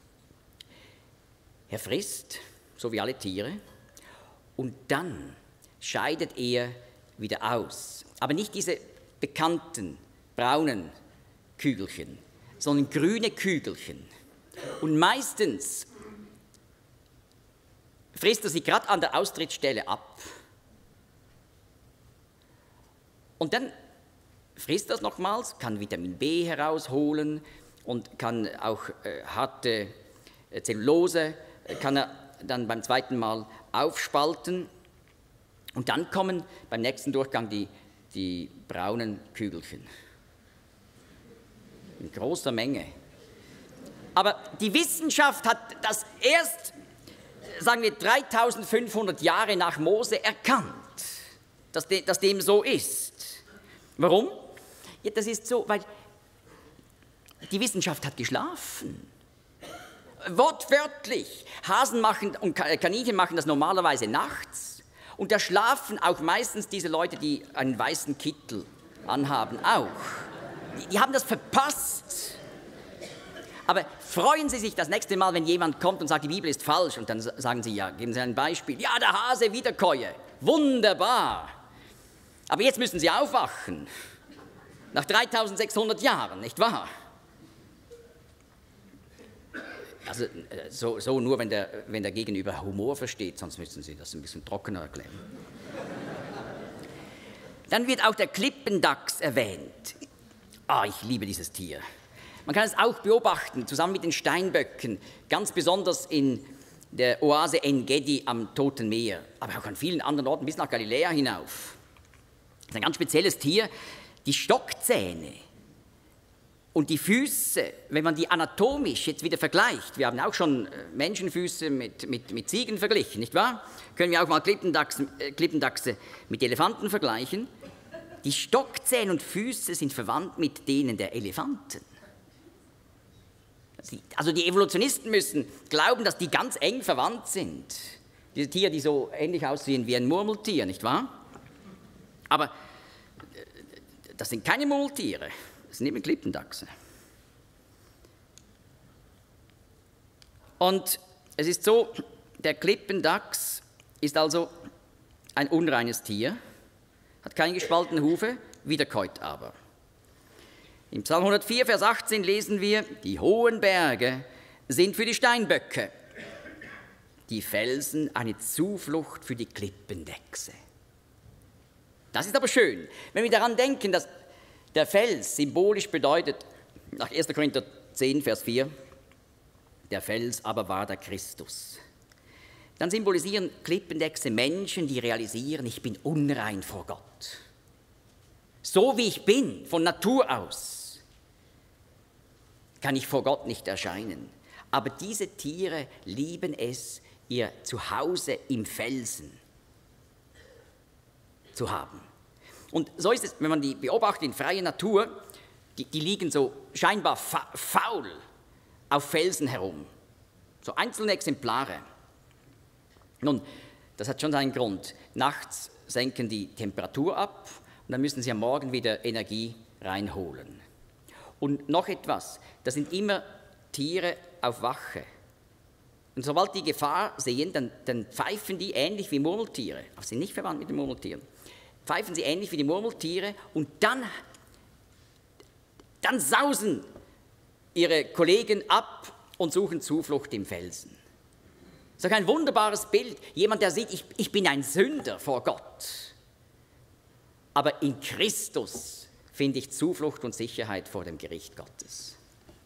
Er frisst, so wie alle Tiere, und dann scheidet er wieder aus. Aber nicht diese bekannten braunen Kügelchen, sondern grüne Kügelchen. Und meistens frisst er sie gerade an der Austrittsstelle ab. Und dann frisst er es nochmals, kann Vitamin B herausholen und kann auch äh, harte äh, Zellulose, äh, kann er dann beim zweiten Mal aufspalten. Und dann kommen beim nächsten Durchgang die, die braunen Kügelchen. In großer Menge. Aber die Wissenschaft hat das erst, sagen wir, dreitausendfünfhundert Jahre nach Mose erkannt, dass, de, dass dem so ist. Warum? Ja, das ist so, weil die Wissenschaft hat geschlafen. Wortwörtlich. Hasen machen und Kaninchen machen das normalerweise nachts. Und da schlafen auch meistens diese Leute, die einen weißen Kittel anhaben, auch. Die, die haben das verpasst. Aber freuen Sie sich das nächste Mal, wenn jemand kommt und sagt, die Bibel ist falsch, und dann sagen Sie, ja, geben Sie ein Beispiel. Ja, der Hase wiederkäue. Wunderbar. Aber jetzt müssen Sie aufwachen. Nach dreitausendsechshundert Jahren, nicht wahr? Also so, so nur, wenn der, wenn der Gegenüber Humor versteht, sonst müssen Sie das ein bisschen trockener erklären. Dann wird auch der Klippendachs erwähnt. Ah, ich liebe dieses Tier. Man kann es auch beobachten, zusammen mit den Steinböcken, ganz besonders in der Oase En-Gedi am Toten Meer, aber auch an vielen anderen Orten bis nach Galiläa hinauf. Das ist ein ganz spezielles Tier, die Stockzähne und die Füße, wenn man die anatomisch jetzt wieder vergleicht, wir haben auch schon Menschenfüße mit, mit, mit Ziegen verglichen, nicht wahr? Können wir auch mal Klippendachse, äh, Klippendachse mit Elefanten vergleichen. Die Stockzähne und Füße sind verwandt mit denen der Elefanten. Also die Evolutionisten müssen glauben, dass die ganz eng verwandt sind. Diese Tiere, die so ähnlich aussehen wie ein Murmeltier, nicht wahr? Aber das sind keine Murmeltiere, das sind eben Klippendachse. Und es ist so, der Klippendachs ist also ein unreines Tier, hat keine gespaltenen Hufe, wiederkäut aber. Im Psalm hundertvier, Vers achtzehn lesen wir, die hohen Berge sind für die Steinböcke, die Felsen eine Zuflucht für die Klippendechse. Das ist aber schön, wenn wir daran denken, dass der Fels symbolisch bedeutet, nach erster Korinther zehn, Vers vier, der Fels aber war der Christus. Dann symbolisieren Klippendechse Menschen, die realisieren, ich bin unrein vor Gott. So wie ich bin, von Natur aus, kann ich vor Gott nicht erscheinen. Aber diese Tiere lieben es, ihr Zuhause im Felsen zu haben. Und so ist es, wenn man die beobachtet in freier Natur, die, die liegen so scheinbar fa faul auf Felsen herum. So einzelne Exemplare. Nun, das hat schon seinen Grund. Nachts senken die Temperatur ab und dann müssen sie am Morgen wieder Energie reinholen. Und noch etwas, das sind immer Tiere auf Wache. Und sobald die Gefahr sehen, dann, dann pfeifen die ähnlich wie Murmeltiere, aber sie sind nicht verwandt mit den Murmeltieren, pfeifen sie ähnlich wie die Murmeltiere und dann, dann sausen ihre Kollegen ab und suchen Zuflucht im Felsen. Das ist ein wunderbares Bild. Jemand, der sieht, ich, ich bin ein Sünder vor Gott. Aber in Christus finde ich Zuflucht und Sicherheit vor dem Gericht Gottes.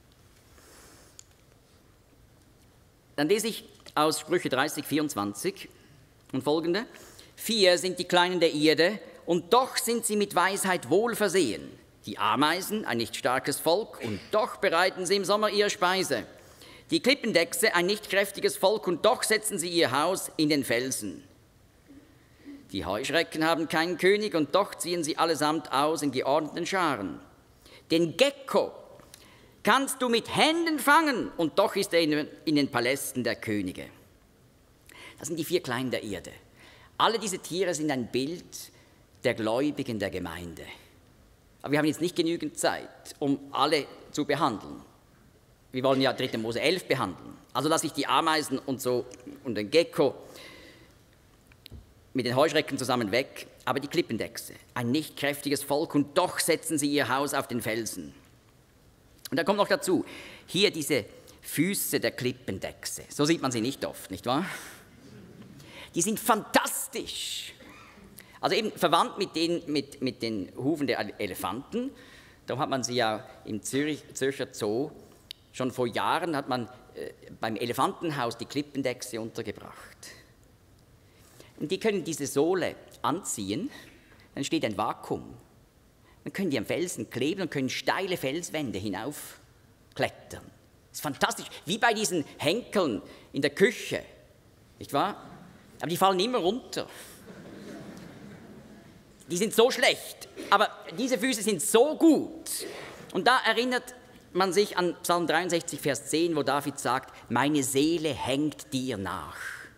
Dann lese ich aus Sprüche dreißig, vierundzwanzig und folgende. Vier sind die Kleinen der Erde, und doch sind sie mit Weisheit wohl versehen. Die Ameisen, ein nicht starkes Volk, und doch bereiten sie im Sommer ihre Speise. Die Klippendechse, ein nicht kräftiges Volk, und doch setzen sie ihr Haus in den Felsen. Die Heuschrecken haben keinen König, und doch ziehen sie allesamt aus in geordneten Scharen. Den Gecko kannst du mit Händen fangen, und doch ist er in, in den Palästen der Könige. Das sind die vier Kleinen der Erde. Alle diese Tiere sind ein Bild der Gläubigen der Gemeinde. Aber wir haben jetzt nicht genügend Zeit, um alle zu behandeln. Wir wollen ja dritter Mose elf behandeln. Also lasse ich die Ameisen und so und den Gecko mit den Heuschrecken zusammen weg, aber die Klippendechse, ein nicht kräftiges Volk, und doch setzen sie ihr Haus auf den Felsen. Und da kommt noch dazu, hier diese Füße der Klippendechse, so sieht man sie nicht oft, nicht wahr? Die sind fantastisch. Also eben verwandt mit den, mit, mit den Hufen der Elefanten. Darum hat man sie ja im Zürich, Zürcher Zoo, schon vor Jahren hat man äh, beim Elefantenhaus die Klippendechse untergebracht. Und die können diese Sohle anziehen, dann steht ein Vakuum. Dann können die am Felsen kleben und können steile Felswände hinaufklettern. Das ist fantastisch, wie bei diesen Henkeln in der Küche, nicht wahr? Aber die fallen immer runter. Die sind so schlecht, aber diese Füße sind so gut. Und da erinnert man sich an Psalm dreiundsechzig, Vers zehn, wo David sagt, meine Seele hängt dir nach.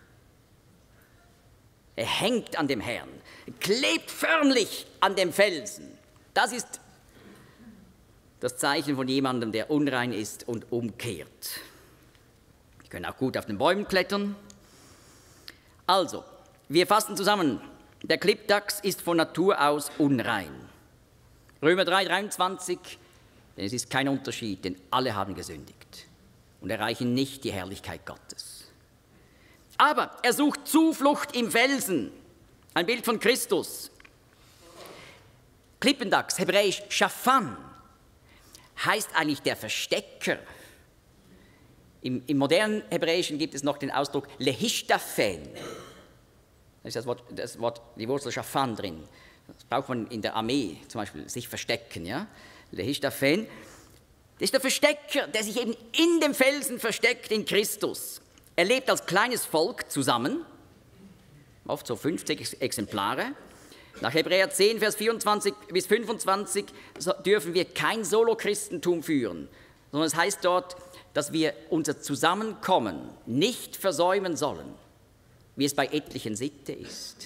Er hängt an dem Herrn, klebt förmlich an dem Felsen. Das ist das Zeichen von jemandem, der unrein ist und umkehrt. Die können auch gut auf den Bäumen klettern. Also, wir fassen zusammen. Der Klippdachs ist von Natur aus unrein. Römer drei, dreiundzwanzig, denn es ist kein Unterschied, denn alle haben gesündigt und erreichen nicht die Herrlichkeit Gottes. Aber er sucht Zuflucht im Felsen, ein Bild von Christus. Klippendachs, hebräisch Schafan, heißt eigentlich der Verstecker. Im, im modernen Hebräischen gibt es noch den Ausdruck Lehishtafen. Da ist das Wort, das Wort, die Wurzel Schafan drin. Das braucht man in der Armee, zum Beispiel, sich verstecken. Ja? Lehishtafen. Das ist der Verstecker, der sich eben in dem Felsen versteckt, in Christus. Er lebt als kleines Volk zusammen, oft so fünfzig Exemplare. Nach Hebräer zehn, Vers vierundzwanzig bis fünfundzwanzig dürfen wir kein Solo-Christentum führen, sondern es heißt dort, dass wir unser Zusammenkommen nicht versäumen sollen, wie es bei etlichen Sitte ist.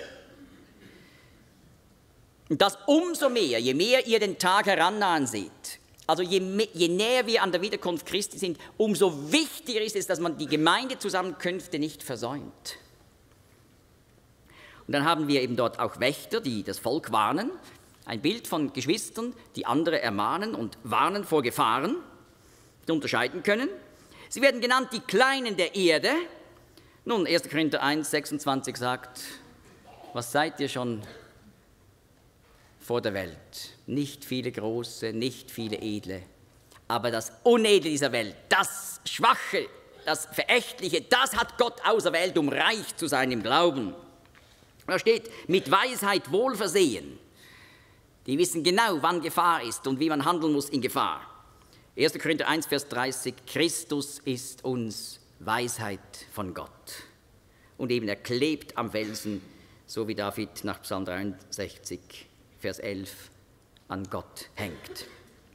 Und das umso mehr, je mehr ihr den Tag herannahen seht, also je, mehr, je näher wir an der Wiederkunft Christi sind, umso wichtiger ist es, dass man die Gemeindezusammenkünfte nicht versäumt. Und dann haben wir eben dort auch Wächter, die das Volk warnen, ein Bild von Geschwistern, die andere ermahnen und warnen vor Gefahren, die unterscheiden können. Sie werden genannt die Kleinen der Erde. Nun, erster Korinther eins, sechsundzwanzig sagt, was seid ihr schon vor der Welt? Nicht viele Große, nicht viele Edle, aber das Unedle dieser Welt, das Schwache, das Verächtliche, das hat Gott auserwählt, um reich zu sein im Glauben. Da steht, mit Weisheit wohl versehen. Die wissen genau, wann Gefahr ist und wie man handeln muss in Gefahr. erster Korinther eins, Vers dreißig, Christus ist uns Weisheit von Gott. Und eben er klebt am Felsen, so wie David nach Psalm dreiundsechzig, Vers elf, an Gott hängt.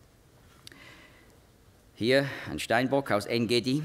Hier ein Steinbock aus En-Gedi,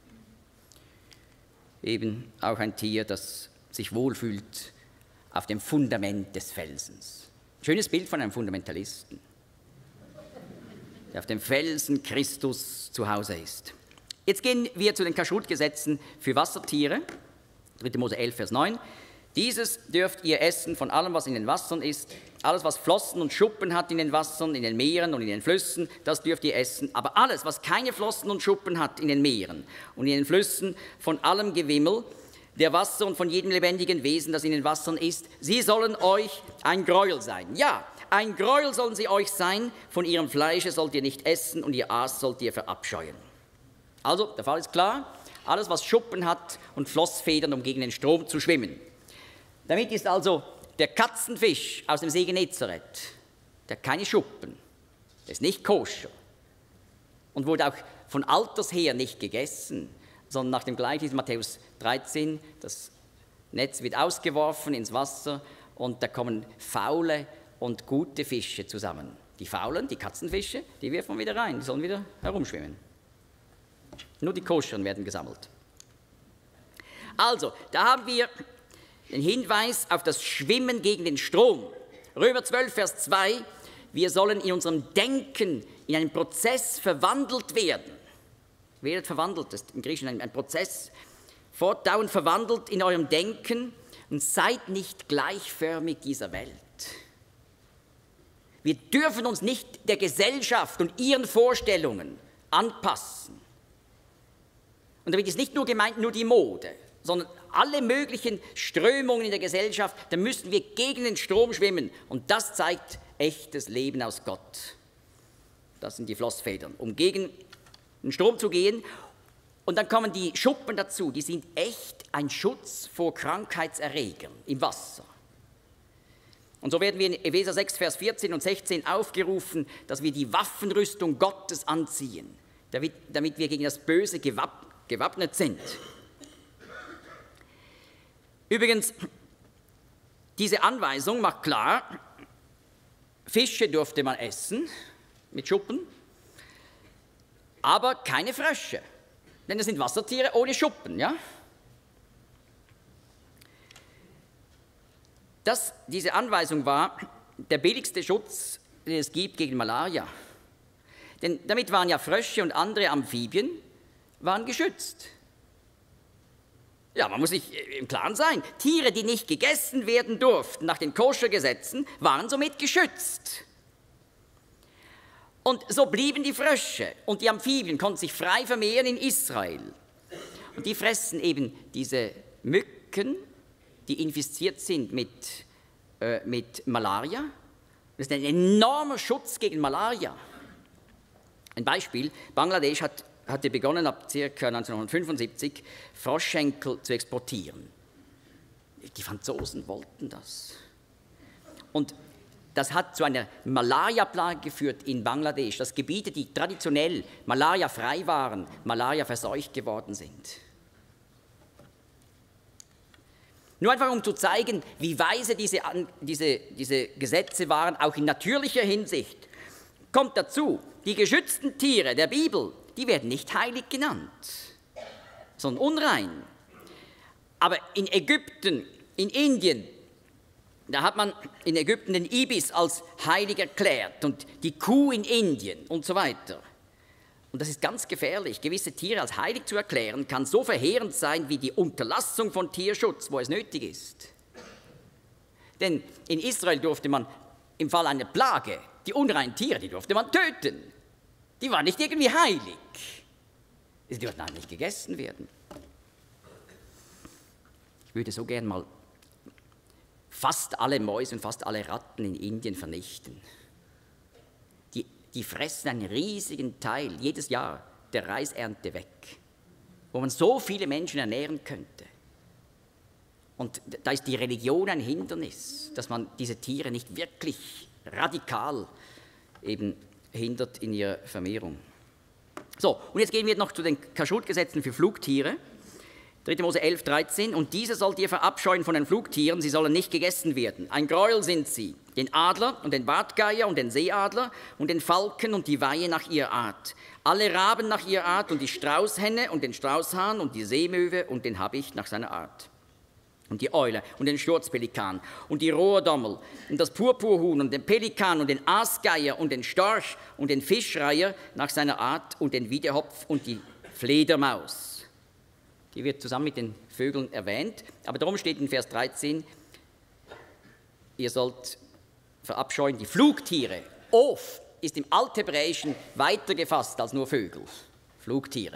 eben auch ein Tier, das sich wohlfühlt auf dem Fundament des Felsens. Schönes Bild von einem Fundamentalisten, der auf dem Felsen Christus zu Hause ist. Jetzt gehen wir zu den Kaschrut-Gesetzen für Wassertiere. dritter Mose elf, Vers neun. Dieses dürft ihr essen von allem, was in den Wassern ist. Alles, was Flossen und Schuppen hat in den Wassern, in den Meeren und in den Flüssen, das dürft ihr essen. Aber alles, was keine Flossen und Schuppen hat in den Meeren und in den Flüssen, von allem Gewimmel der Wasser und von jedem lebendigen Wesen, das in den Wassern ist, sie sollen euch ein Gräuel sein. Ja, ein Gräuel sollen sie euch sein, von ihrem Fleische sollt ihr nicht essen und ihr Aas sollt ihr verabscheuen. Also, der Fall ist klar, alles, was Schuppen hat und Flossfedern, um gegen den Strom zu schwimmen. Damit ist also der Katzenfisch aus dem See Genezareth, der hat keine Schuppen, der ist nicht koscher und wurde auch von alters her nicht gegessen, sondern nach dem Gleichnis Matthäus dreizehn, das Netz wird ausgeworfen ins Wasser und da kommen faule und gute Fische zusammen. Die faulen, die Katzenfische, die wirft man wieder rein, die sollen wieder herumschwimmen. Nur die Koscheren werden gesammelt. Also, da haben wir den Hinweis auf das Schwimmen gegen den Strom. Römer zwölf, Vers zwei, wir sollen in unserem Denken in einen Prozess verwandelt werden. Werdet verwandelt, das ist im Griechischen ein, ein Prozess, fortdauernd verwandelt in eurem Denken und seid nicht gleichförmig dieser Welt. Wir dürfen uns nicht der Gesellschaft und ihren Vorstellungen anpassen. Und damit ist nicht nur gemeint nur die Mode, sondern alle möglichen Strömungen in der Gesellschaft, da müssen wir gegen den Strom schwimmen. Und das zeigt echtes Leben aus Gott. Das sind die Flossfedern, um gegen den Strom zu gehen. Und dann kommen die Schuppen dazu, die sind echt ein Schutz vor Krankheitserregern im Wasser. Und so werden wir in Epheser sechs, Vers vierzehn und sechzehn aufgerufen, dass wir die Waffenrüstung Gottes anziehen, damit, damit wir gegen das Böse gewapp, gewappnet sind. Übrigens, diese Anweisung macht klar, Fische durfte man essen mit Schuppen, aber keine Frösche, denn das sind Wassertiere ohne Schuppen. Ja? Das, diese Anweisung war der billigste Schutz, den es gibt gegen Malaria. Denn damit waren ja Frösche und andere Amphibien waren geschützt. Ja, man muss sich im Klaren sein, Tiere, die nicht gegessen werden durften nach den Koschergesetzen, waren somit geschützt. Und so blieben die Frösche und die Amphibien konnten sich frei vermehren in Israel. Und die fressen eben diese Mücken, die infiziert sind mit, äh, mit Malaria. Das ist ein enormer Schutz gegen Malaria. Ein Beispiel, Bangladesch hat, hatte begonnen ab ca. neunzehnhundertfünfundsiebzig Froschschenkel zu exportieren. Die Franzosen wollten das. Und das hat zu einer Malaria-Plage geführt in Bangladesch, dass Gebiete, die traditionell malariafrei waren, Malaria verseucht geworden sind. Nur einfach, um zu zeigen, wie weise diese, diese, diese Gesetze waren, auch in natürlicher Hinsicht. Kommt dazu, die geschützten Tiere der Bibel, die werden nicht heilig genannt, sondern unrein. Aber in Ägypten, in Indien, da hat man in Ägypten den Ibis als heilig erklärt und die Kuh in Indien und so weiter. Und das ist ganz gefährlich. Gewisse Tiere als heilig zu erklären, kann so verheerend sein wie die Unterlassung von Tierschutz, wo es nötig ist. Denn in Israel durfte man im Fall einer Plage die unreinen Tiere, die durfte man töten. Die waren nicht irgendwie heilig. Sie durften eigentlich gegessen werden. Ich würde so gern mal fast alle Mäuse und fast alle Ratten in Indien vernichten. Die, die fressen einen riesigen Teil jedes Jahr der Reisernte weg, wo man so viele Menschen ernähren könnte. Und da ist die Religion ein Hindernis, dass man diese Tiere nicht wirklich radikal eben hindert in ihrer Vermehrung. So, und jetzt gehen wir noch zu den Kaschrut-Gesetzen für Flugtiere. dritte Mose elf, dreizehn. Und diese sollt ihr verabscheuen von den Flugtieren, sie sollen nicht gegessen werden. Ein Gräuel sind sie, den Adler und den Bartgeier und den Seeadler und den Falken und die Weihe nach ihrer Art. Alle Raben nach ihrer Art und die Straußhenne und den Straußhahn und die Seemöwe und den Habicht nach seiner Art. Und die Eule und den Sturzpelikan und die Rohrdommel und das Purpurhuhn und den Pelikan und den Aasgeier und den Storch und den Fischreiher nach seiner Art und den Wiedehopf und die Fledermaus. Die wird zusammen mit den Vögeln erwähnt, aber darum steht in Vers dreizehn, ihr sollt verabscheuen die Flugtiere. Of ist im Althebräischen weiter gefasst als nur Vögel, Flugtiere.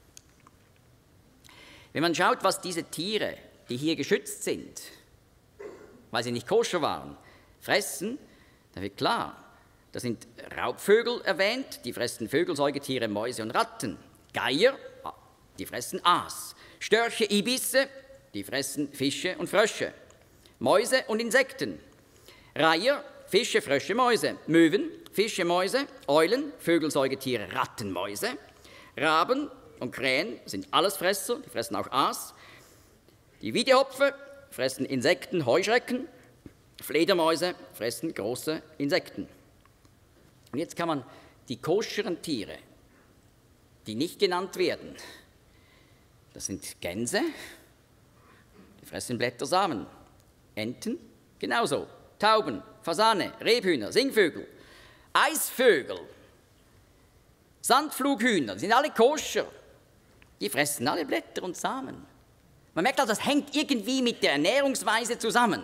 Wenn man schaut, was diese Tiere, die hier geschützt sind, weil sie nicht koscher waren, fressen, dann wird klar, da sind Raubvögel erwähnt, die fressen Vögel, Säugetiere, Mäuse und Ratten. Geier, die fressen Aas. Störche, Ibisse, die fressen Fische und Frösche. Mäuse und Insekten. Reiher, Fische, Frösche, Mäuse. Möwen, Fische, Mäuse. Eulen, Vögel, Säugetiere, Ratten, Mäuse. Raben und Krähen sind Allesfresser, die fressen auch Aas. Die Wiedehopfe fressen Insekten, Heuschrecken. Fledermäuse fressen große Insekten. Und jetzt kann man die koscheren Tiere, die nicht genannt werden, das sind Gänse, die fressen Blättersamen. Enten, genauso. Tauben, Fasane, Rebhühner, Singvögel, Eisvögel, Sandflughühner, die sind alle koscher. Die fressen alle Blätter und Samen. Man merkt also, das hängt irgendwie mit der Ernährungsweise zusammen.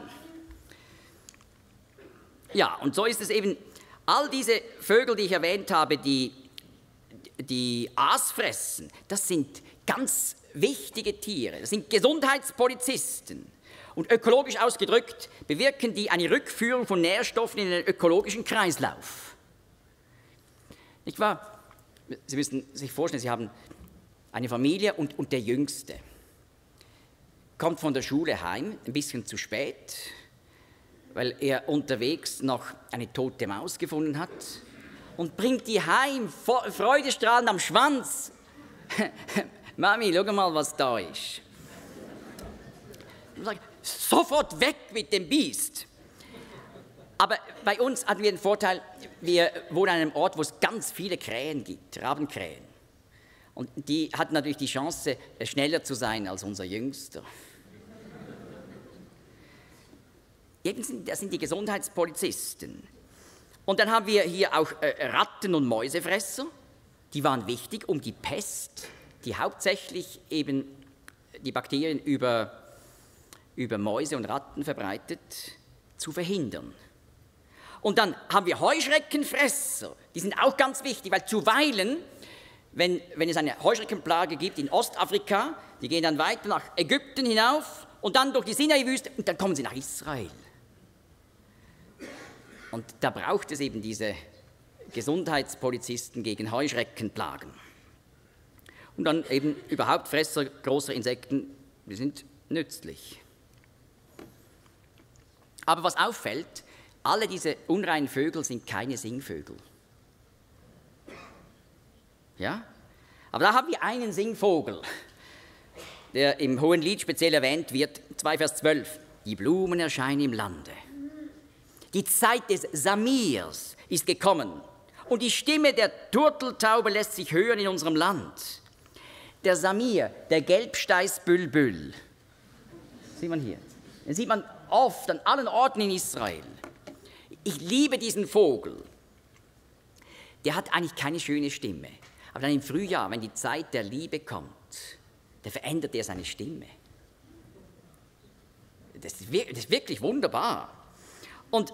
Ja, und so ist es eben, all diese Vögel, die ich erwähnt habe, die, die Aas fressen, das sind ganz wichtige Tiere, das sind Gesundheitspolizisten. Und ökologisch ausgedrückt bewirken die eine Rückführung von Nährstoffen in den ökologischen Kreislauf. Nicht wahr? Sie müssen sich vorstellen, Sie haben eine Familie und, und der Jüngste kommt von der Schule heim, ein bisschen zu spät, weil er unterwegs noch eine tote Maus gefunden hat und bringt die heim, freudestrahlend am Schwanz. Mami, schau mal, was da ist. Und sagt, sofort weg mit dem Biest. Aber bei uns hatten wir den Vorteil, wir wohnen an einem Ort, wo es ganz viele Krähen gibt, Rabenkrähen. Und die hatten natürlich die Chance, schneller zu sein als unser Jüngster. Das sind die Gesundheitspolizisten. Und dann haben wir hier auch Ratten- und Mäusefresser. Die waren wichtig, um die Pest, die hauptsächlich eben die Bakterien über, über Mäuse und Ratten verbreitet, zu verhindern. Und dann haben wir Heuschreckenfresser. Die sind auch ganz wichtig, weil zuweilen, wenn, wenn es eine Heuschreckenplage gibt in Ostafrika, die gehen dann weiter nach Ägypten hinauf und dann durch die Sinai-Wüste und dann kommen sie nach Israel. Und da braucht es eben diese, Gesundheitspolizisten gegen Heuschreckenplagen. Und dann eben überhaupt Fresser großer Insekten, die sind nützlich. Aber was auffällt, alle diese unreinen Vögel sind keine Singvögel. Ja? Aber da haben wir einen Singvogel, der im Hohelied speziell erwähnt wird, zwei Vers zwölf. Die Blumen erscheinen im Lande. Die Zeit des Samirs ist gekommen und die Stimme der Turteltaube lässt sich hören in unserem Land. Der Samir, der Gelbsteißbülbül, sieht man hier, den sieht man oft an allen Orten in Israel. Ich liebe diesen Vogel. Der hat eigentlich keine schöne Stimme, aber dann im Frühjahr, wenn die Zeit der Liebe kommt, dann verändert er seine Stimme. Das ist, das ist wirklich wunderbar. Und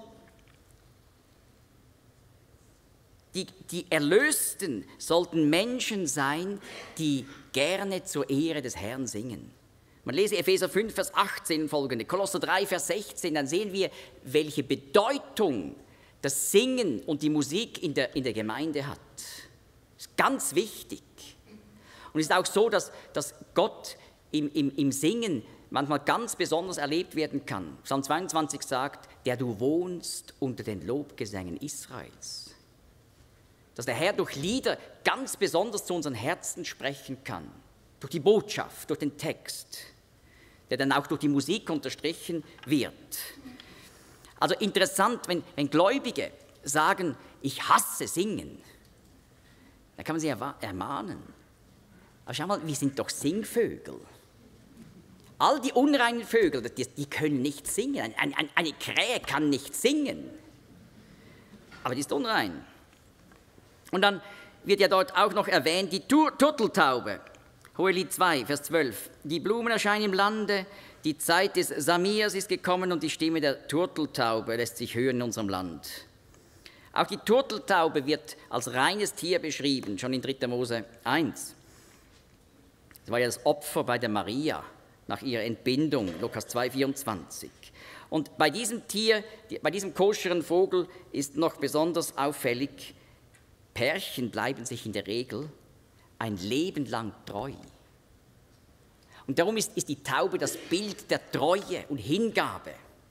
die, die Erlösten sollten Menschen sein, die gerne zur Ehre des Herrn singen. Man lese Epheser fünf, Vers achtzehn und folgende, Kolosser drei, Vers sechzehn, dann sehen wir, welche Bedeutung das Singen und die Musik in der, in der Gemeinde hat. Das ist ganz wichtig. Und es ist auch so, dass, dass Gott im, im, im Singen manchmal ganz besonders erlebt werden kann. Psalm zweiundzwanzig sagt, der du wohnst unter den Lobgesängen Israels. Dass der Herr durch Lieder ganz besonders zu unseren Herzen sprechen kann. Durch die Botschaft, durch den Text, der dann auch durch die Musik unterstrichen wird. Also interessant, wenn, wenn Gläubige sagen, ich hasse Singen, dann kann man sie ermahnen. Aber schau mal, wir sind doch Singvögel. All die unreinen Vögel, die, die können nicht singen. Eine, eine, eine Krähe kann nicht singen. Aber die ist unrein. Und dann wird ja dort auch noch erwähnt, die Tur Turteltaube. Hohelied zwei, Vers zwölf. Die Blumen erscheinen im Lande, die Zeit des Samirs ist gekommen und die Stimme der Turteltaube lässt sich hören in unserem Land. Auch die Turteltaube wird als reines Tier beschrieben, schon in dritter Mose eins. Das war ja das Opfer bei der Maria nach ihrer Entbindung, Lukas zwei, vierundzwanzig. Und bei diesem Tier, bei diesem koscheren Vogel ist noch besonders auffällig, Pärchen bleiben sich in der Regel ein Leben lang treu. Und darum ist, ist die Taube das Bild der Treue und Hingabe.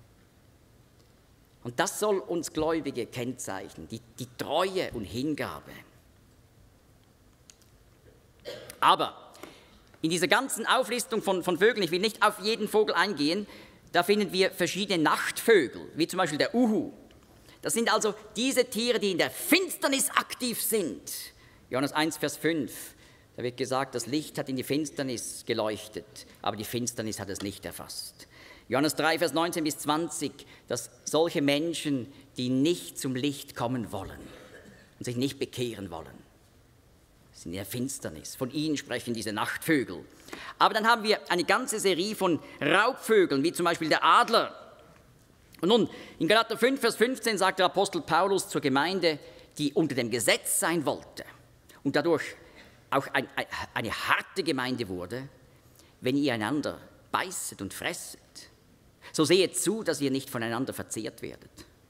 Und das soll uns Gläubige kennzeichnen, die, die Treue und Hingabe. Aber in dieser ganzen Auflistung von, von Vögeln, ich will nicht auf jeden Vogel eingehen, da finden wir verschiedene Nachtvögel, wie zum Beispiel der Uhu. Das sind also diese Tiere, die in der Finsternis aktiv sind. Johannes eins, Vers fünf, da wird gesagt, das Licht hat in die Finsternis geleuchtet, aber die Finsternis hat es nicht erfasst. Johannes drei, Vers neunzehn bis zwanzig, dass solche Menschen, die nicht zum Licht kommen wollen und sich nicht bekehren wollen, sind in der Finsternis. Von ihnen sprechen diese Nachtvögel. Aber dann haben wir eine ganze Serie von Raubvögeln, wie zum Beispiel der Adler. Und nun, in Galater fünf, Vers fünfzehn sagt der Apostel Paulus zur Gemeinde, die unter dem Gesetz sein wollte und dadurch auch ein, ein, eine harte Gemeinde wurde, wenn ihr einander beißet und fresset, so sehet zu, dass ihr nicht voneinander verzehrt werdet.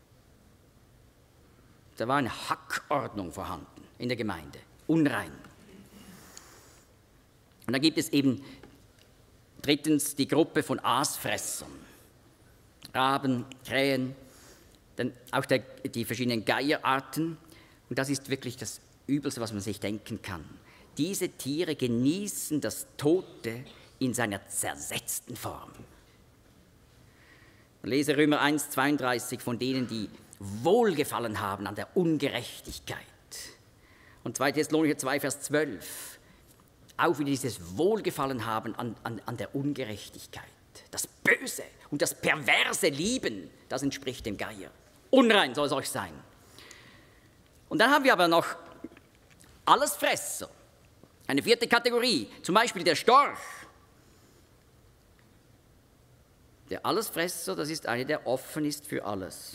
Da war eine Hackordnung vorhanden in der Gemeinde, unrein. Und dann gibt es eben drittens die Gruppe von Aasfressern. Raben, Krähen, dann auch der, die verschiedenen Geierarten. Und das ist wirklich das Übelste, was man sich denken kann. Diese Tiere genießen das Tote in seiner zersetzten Form. Man lese Römer eins, zweiunddreißig von denen, die Wohlgefallen haben an der Ungerechtigkeit. Und zweiter Thessalonicher zwei, Vers zwölf. Auch wieder dieses Wohlgefallen haben an, an, an der Ungerechtigkeit. Das Böse und das perverse Lieben, das entspricht dem Geier. Unrein soll es euch sein. Und dann haben wir aber noch Allesfresser. Eine vierte Kategorie, zum Beispiel der Storch. Der Allesfresser, das ist einer, der offen ist für alles.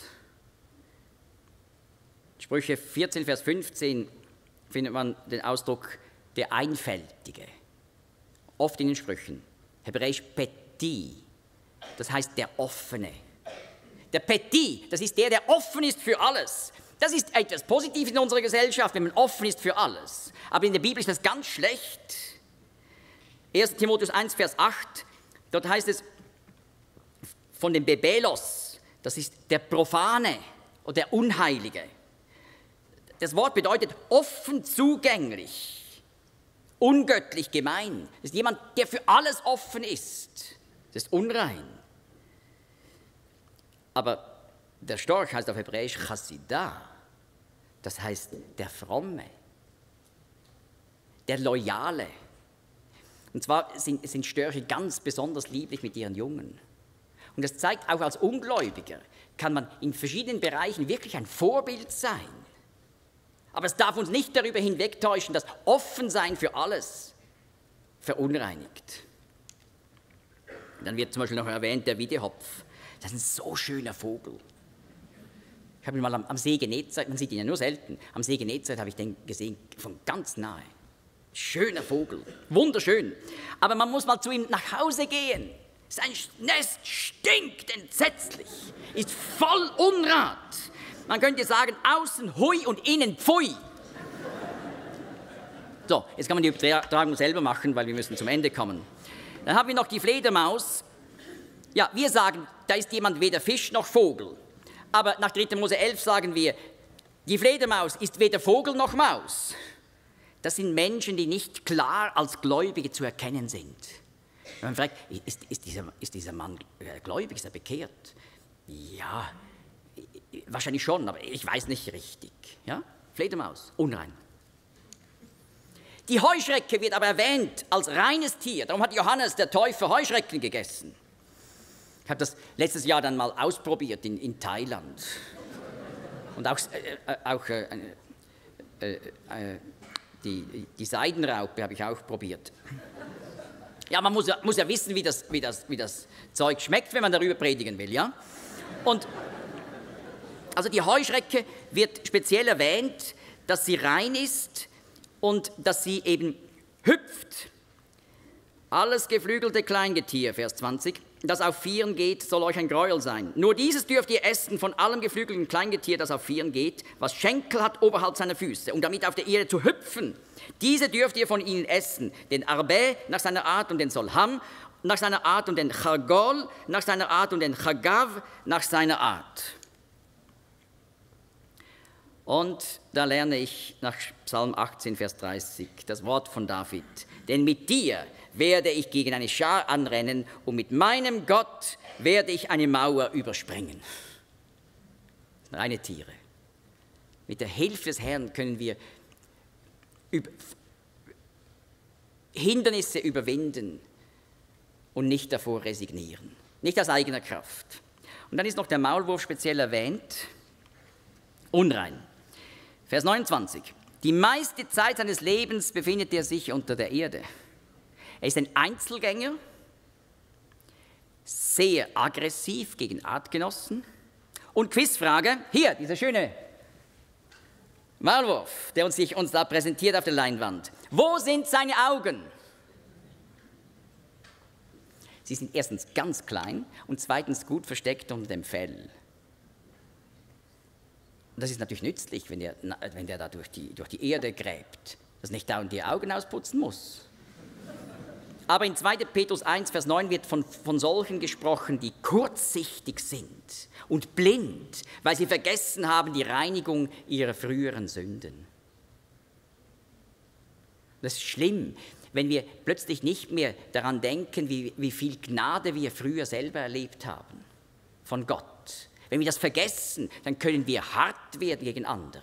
Sprüche vierzehn, Vers fünfzehn findet man den Ausdruck der Einfältige. Oft in den Sprüchen. Hebräisch Petit, das heißt der Offene. Der Petit, das ist der, der offen ist für alles. Das ist etwas Positives in unserer Gesellschaft, wenn man offen ist für alles. Aber in der Bibel ist das ganz schlecht. erster Timotheus eins, Vers acht, dort heißt es von dem Bebelos, das ist der Profane oder der Unheilige. Das Wort bedeutet offen zugänglich, ungöttlich, gemein. Das ist jemand, der für alles offen ist. Das ist unrein. Aber der Storch heißt auf Hebräisch Chassidah. Das heißt der Fromme, der Loyale. Und zwar sind, sind Störche ganz besonders lieblich mit ihren Jungen. Und das zeigt, auch als Ungläubiger kann man in verschiedenen Bereichen wirklich ein Vorbild sein. Aber es darf uns nicht darüber hinwegtäuschen, dass Offensein für alles verunreinigt. Und dann wird zum Beispiel noch erwähnt der Wiedehopf. Das ist ein so schöner Vogel. Ich habe ihn mal am, am See Genezareth, man sieht ihn ja nur selten, am See Genezareth habe ich den gesehen, von ganz nahe. Schöner Vogel, wunderschön. Aber man muss mal zu ihm nach Hause gehen. Sein Nest stinkt entsetzlich, ist voll Unrat. Man könnte sagen, außen hui und innen pfui. So, jetzt kann man die Übertragung selber machen, weil wir müssen zum Ende kommen. Dann haben wir noch die Fledermaus. Ja, wir sagen, da ist jemand weder Fisch noch Vogel. Aber nach dritter Mose elf sagen wir, die Fledermaus ist weder Vogel noch Maus. Das sind Menschen, die nicht klar als Gläubige zu erkennen sind. Wenn man fragt, ist, ist, dieser, ist dieser Mann gläubig, ist er bekehrt? Ja, wahrscheinlich schon, aber ich weiß nicht richtig. Ja? Fledermaus, unrein. Die Heuschrecke wird aber erwähnt als reines Tier. Darum hat Johannes, der Täufer, Heuschrecken gegessen. Ich habe das letztes Jahr dann mal ausprobiert in, in Thailand. Und auch, äh, auch äh, äh, äh, die, die Seidenraupe habe ich auch probiert. Ja, man muss ja, muss ja wissen, wie das, wie, das, wie das Zeug schmeckt, wenn man darüber predigen will. Ja? Und also die Heuschrecke wird speziell erwähnt, dass sie rein ist und dass sie eben hüpft. Alles geflügelte Kleingetier, Vers zwanzig, das auf Vieren geht, soll euch ein Gräuel sein. Nur dieses dürft ihr essen von allem geflügelten Kleingetier, das auf Vieren geht, was Schenkel hat oberhalb seiner Füße, um damit auf der Erde zu hüpfen. Diese dürft ihr von ihnen essen, den Arbe nach seiner Art und den Solham nach seiner Art und den Chargol nach seiner Art und den Chagav nach seiner Art. Und da lerne ich nach Psalm achtzehn, Vers dreißig, das Wort von David. Denn mit dir werde ich gegen eine Schar anrennen und mit meinem Gott werde ich eine Mauer überspringen. Reine Tiere. Mit der Hilfe des Herrn können wir über Hindernisse überwinden und nicht davor resignieren. Nicht aus eigener Kraft. Und dann ist noch der Maulwurf speziell erwähnt. Unrein. Vers neunundzwanzig. Die meiste Zeit seines Lebens befindet er sich unter der Erde. Er ist ein Einzelgänger, sehr aggressiv gegen Artgenossen. Und Quizfrage, hier, dieser schöne Maulwurf, der uns sich uns da präsentiert auf der Leinwand. Wo sind seine Augen? Sie sind erstens ganz klein und zweitens gut versteckt unter dem Fell. Und das ist natürlich nützlich, wenn der, wenn der da durch die, durch die Erde gräbt, dass nicht dauernd die Augen ausputzen muss. Aber in zweiter Petrus eins, Vers neun wird von, von solchen gesprochen, die kurzsichtig sind und blind, weil sie vergessen haben die Reinigung ihrer früheren Sünden. Das ist schlimm, wenn wir plötzlich nicht mehr daran denken, wie, wie viel Gnade wir früher selber erlebt haben von Gott. Wenn wir das vergessen, dann können wir hart werden gegen andere.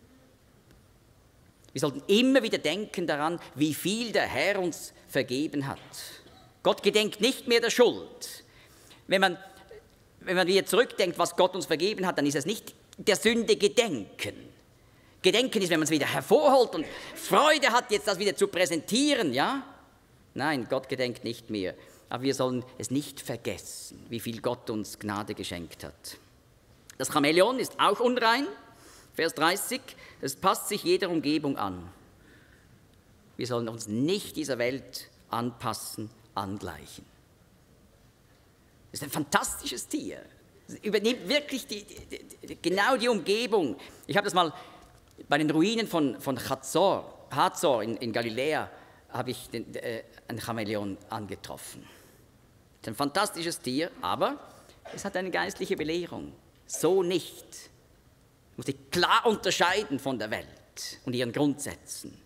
Wir sollten immer wieder denken daran, wie viel der Herr uns vergeben hat. Gott gedenkt nicht mehr der Schuld. Wenn man, wenn man wieder zurückdenkt, was Gott uns vergeben hat, dann ist es nicht der Sünde Gedenken. Gedenken ist, wenn man es wieder hervorholt und Freude hat, jetzt das wieder zu präsentieren, ja? Nein, Gott gedenkt nicht mehr. Aber wir sollen es nicht vergessen, wie viel Gott uns Gnade geschenkt hat. Das Chamäleon ist auch unrein. Vers dreißig, es passt sich jeder Umgebung an. Wir sollen uns nicht dieser Welt anpassen, angleichen. Es ist ein fantastisches Tier. Es übernimmt wirklich die, die, die, genau die Umgebung. Ich habe das mal bei den Ruinen von, von Hazor, Hazor in, in Galiläa, habe ich den, äh, ein Chamäleon angetroffen. Es ist ein fantastisches Tier, aber es hat eine geistliche Belehrung. So nicht. Muss sich klar unterscheiden von der Welt und ihren Grundsätzen.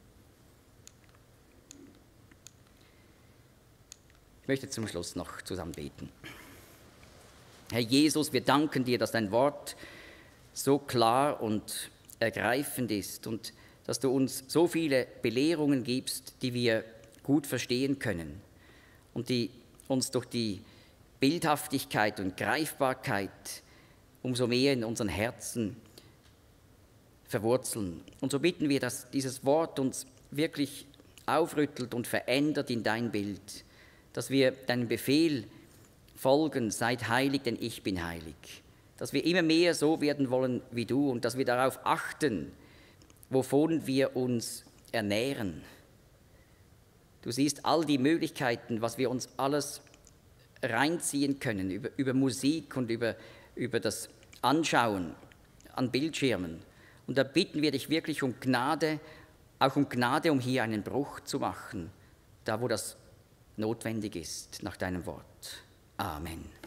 Ich möchte zum Schluss noch zusammen beten. Herr Jesus, wir danken dir, dass dein Wort so klar und ergreifend ist und dass du uns so viele Belehrungen gibst, die wir gut verstehen können und die uns durch die Bildhaftigkeit und Greifbarkeit umso mehr in unseren Herzen verwurzeln. Und so bitten wir, dass dieses Wort uns wirklich aufrüttelt und verändert in dein Bild, dass wir deinem Befehl folgen, seid heilig, denn ich bin heilig, dass wir immer mehr so werden wollen wie du und dass wir darauf achten, wovon wir uns ernähren. Du siehst all die Möglichkeiten, was wir uns alles reinziehen können, über, über Musik und über, über das Anschauen an Bildschirmen. Und da bitten wir dich wirklich um Gnade, auch um Gnade, um hier einen Bruch zu machen, da wo das notwendig ist, nach deinem Wort. Amen.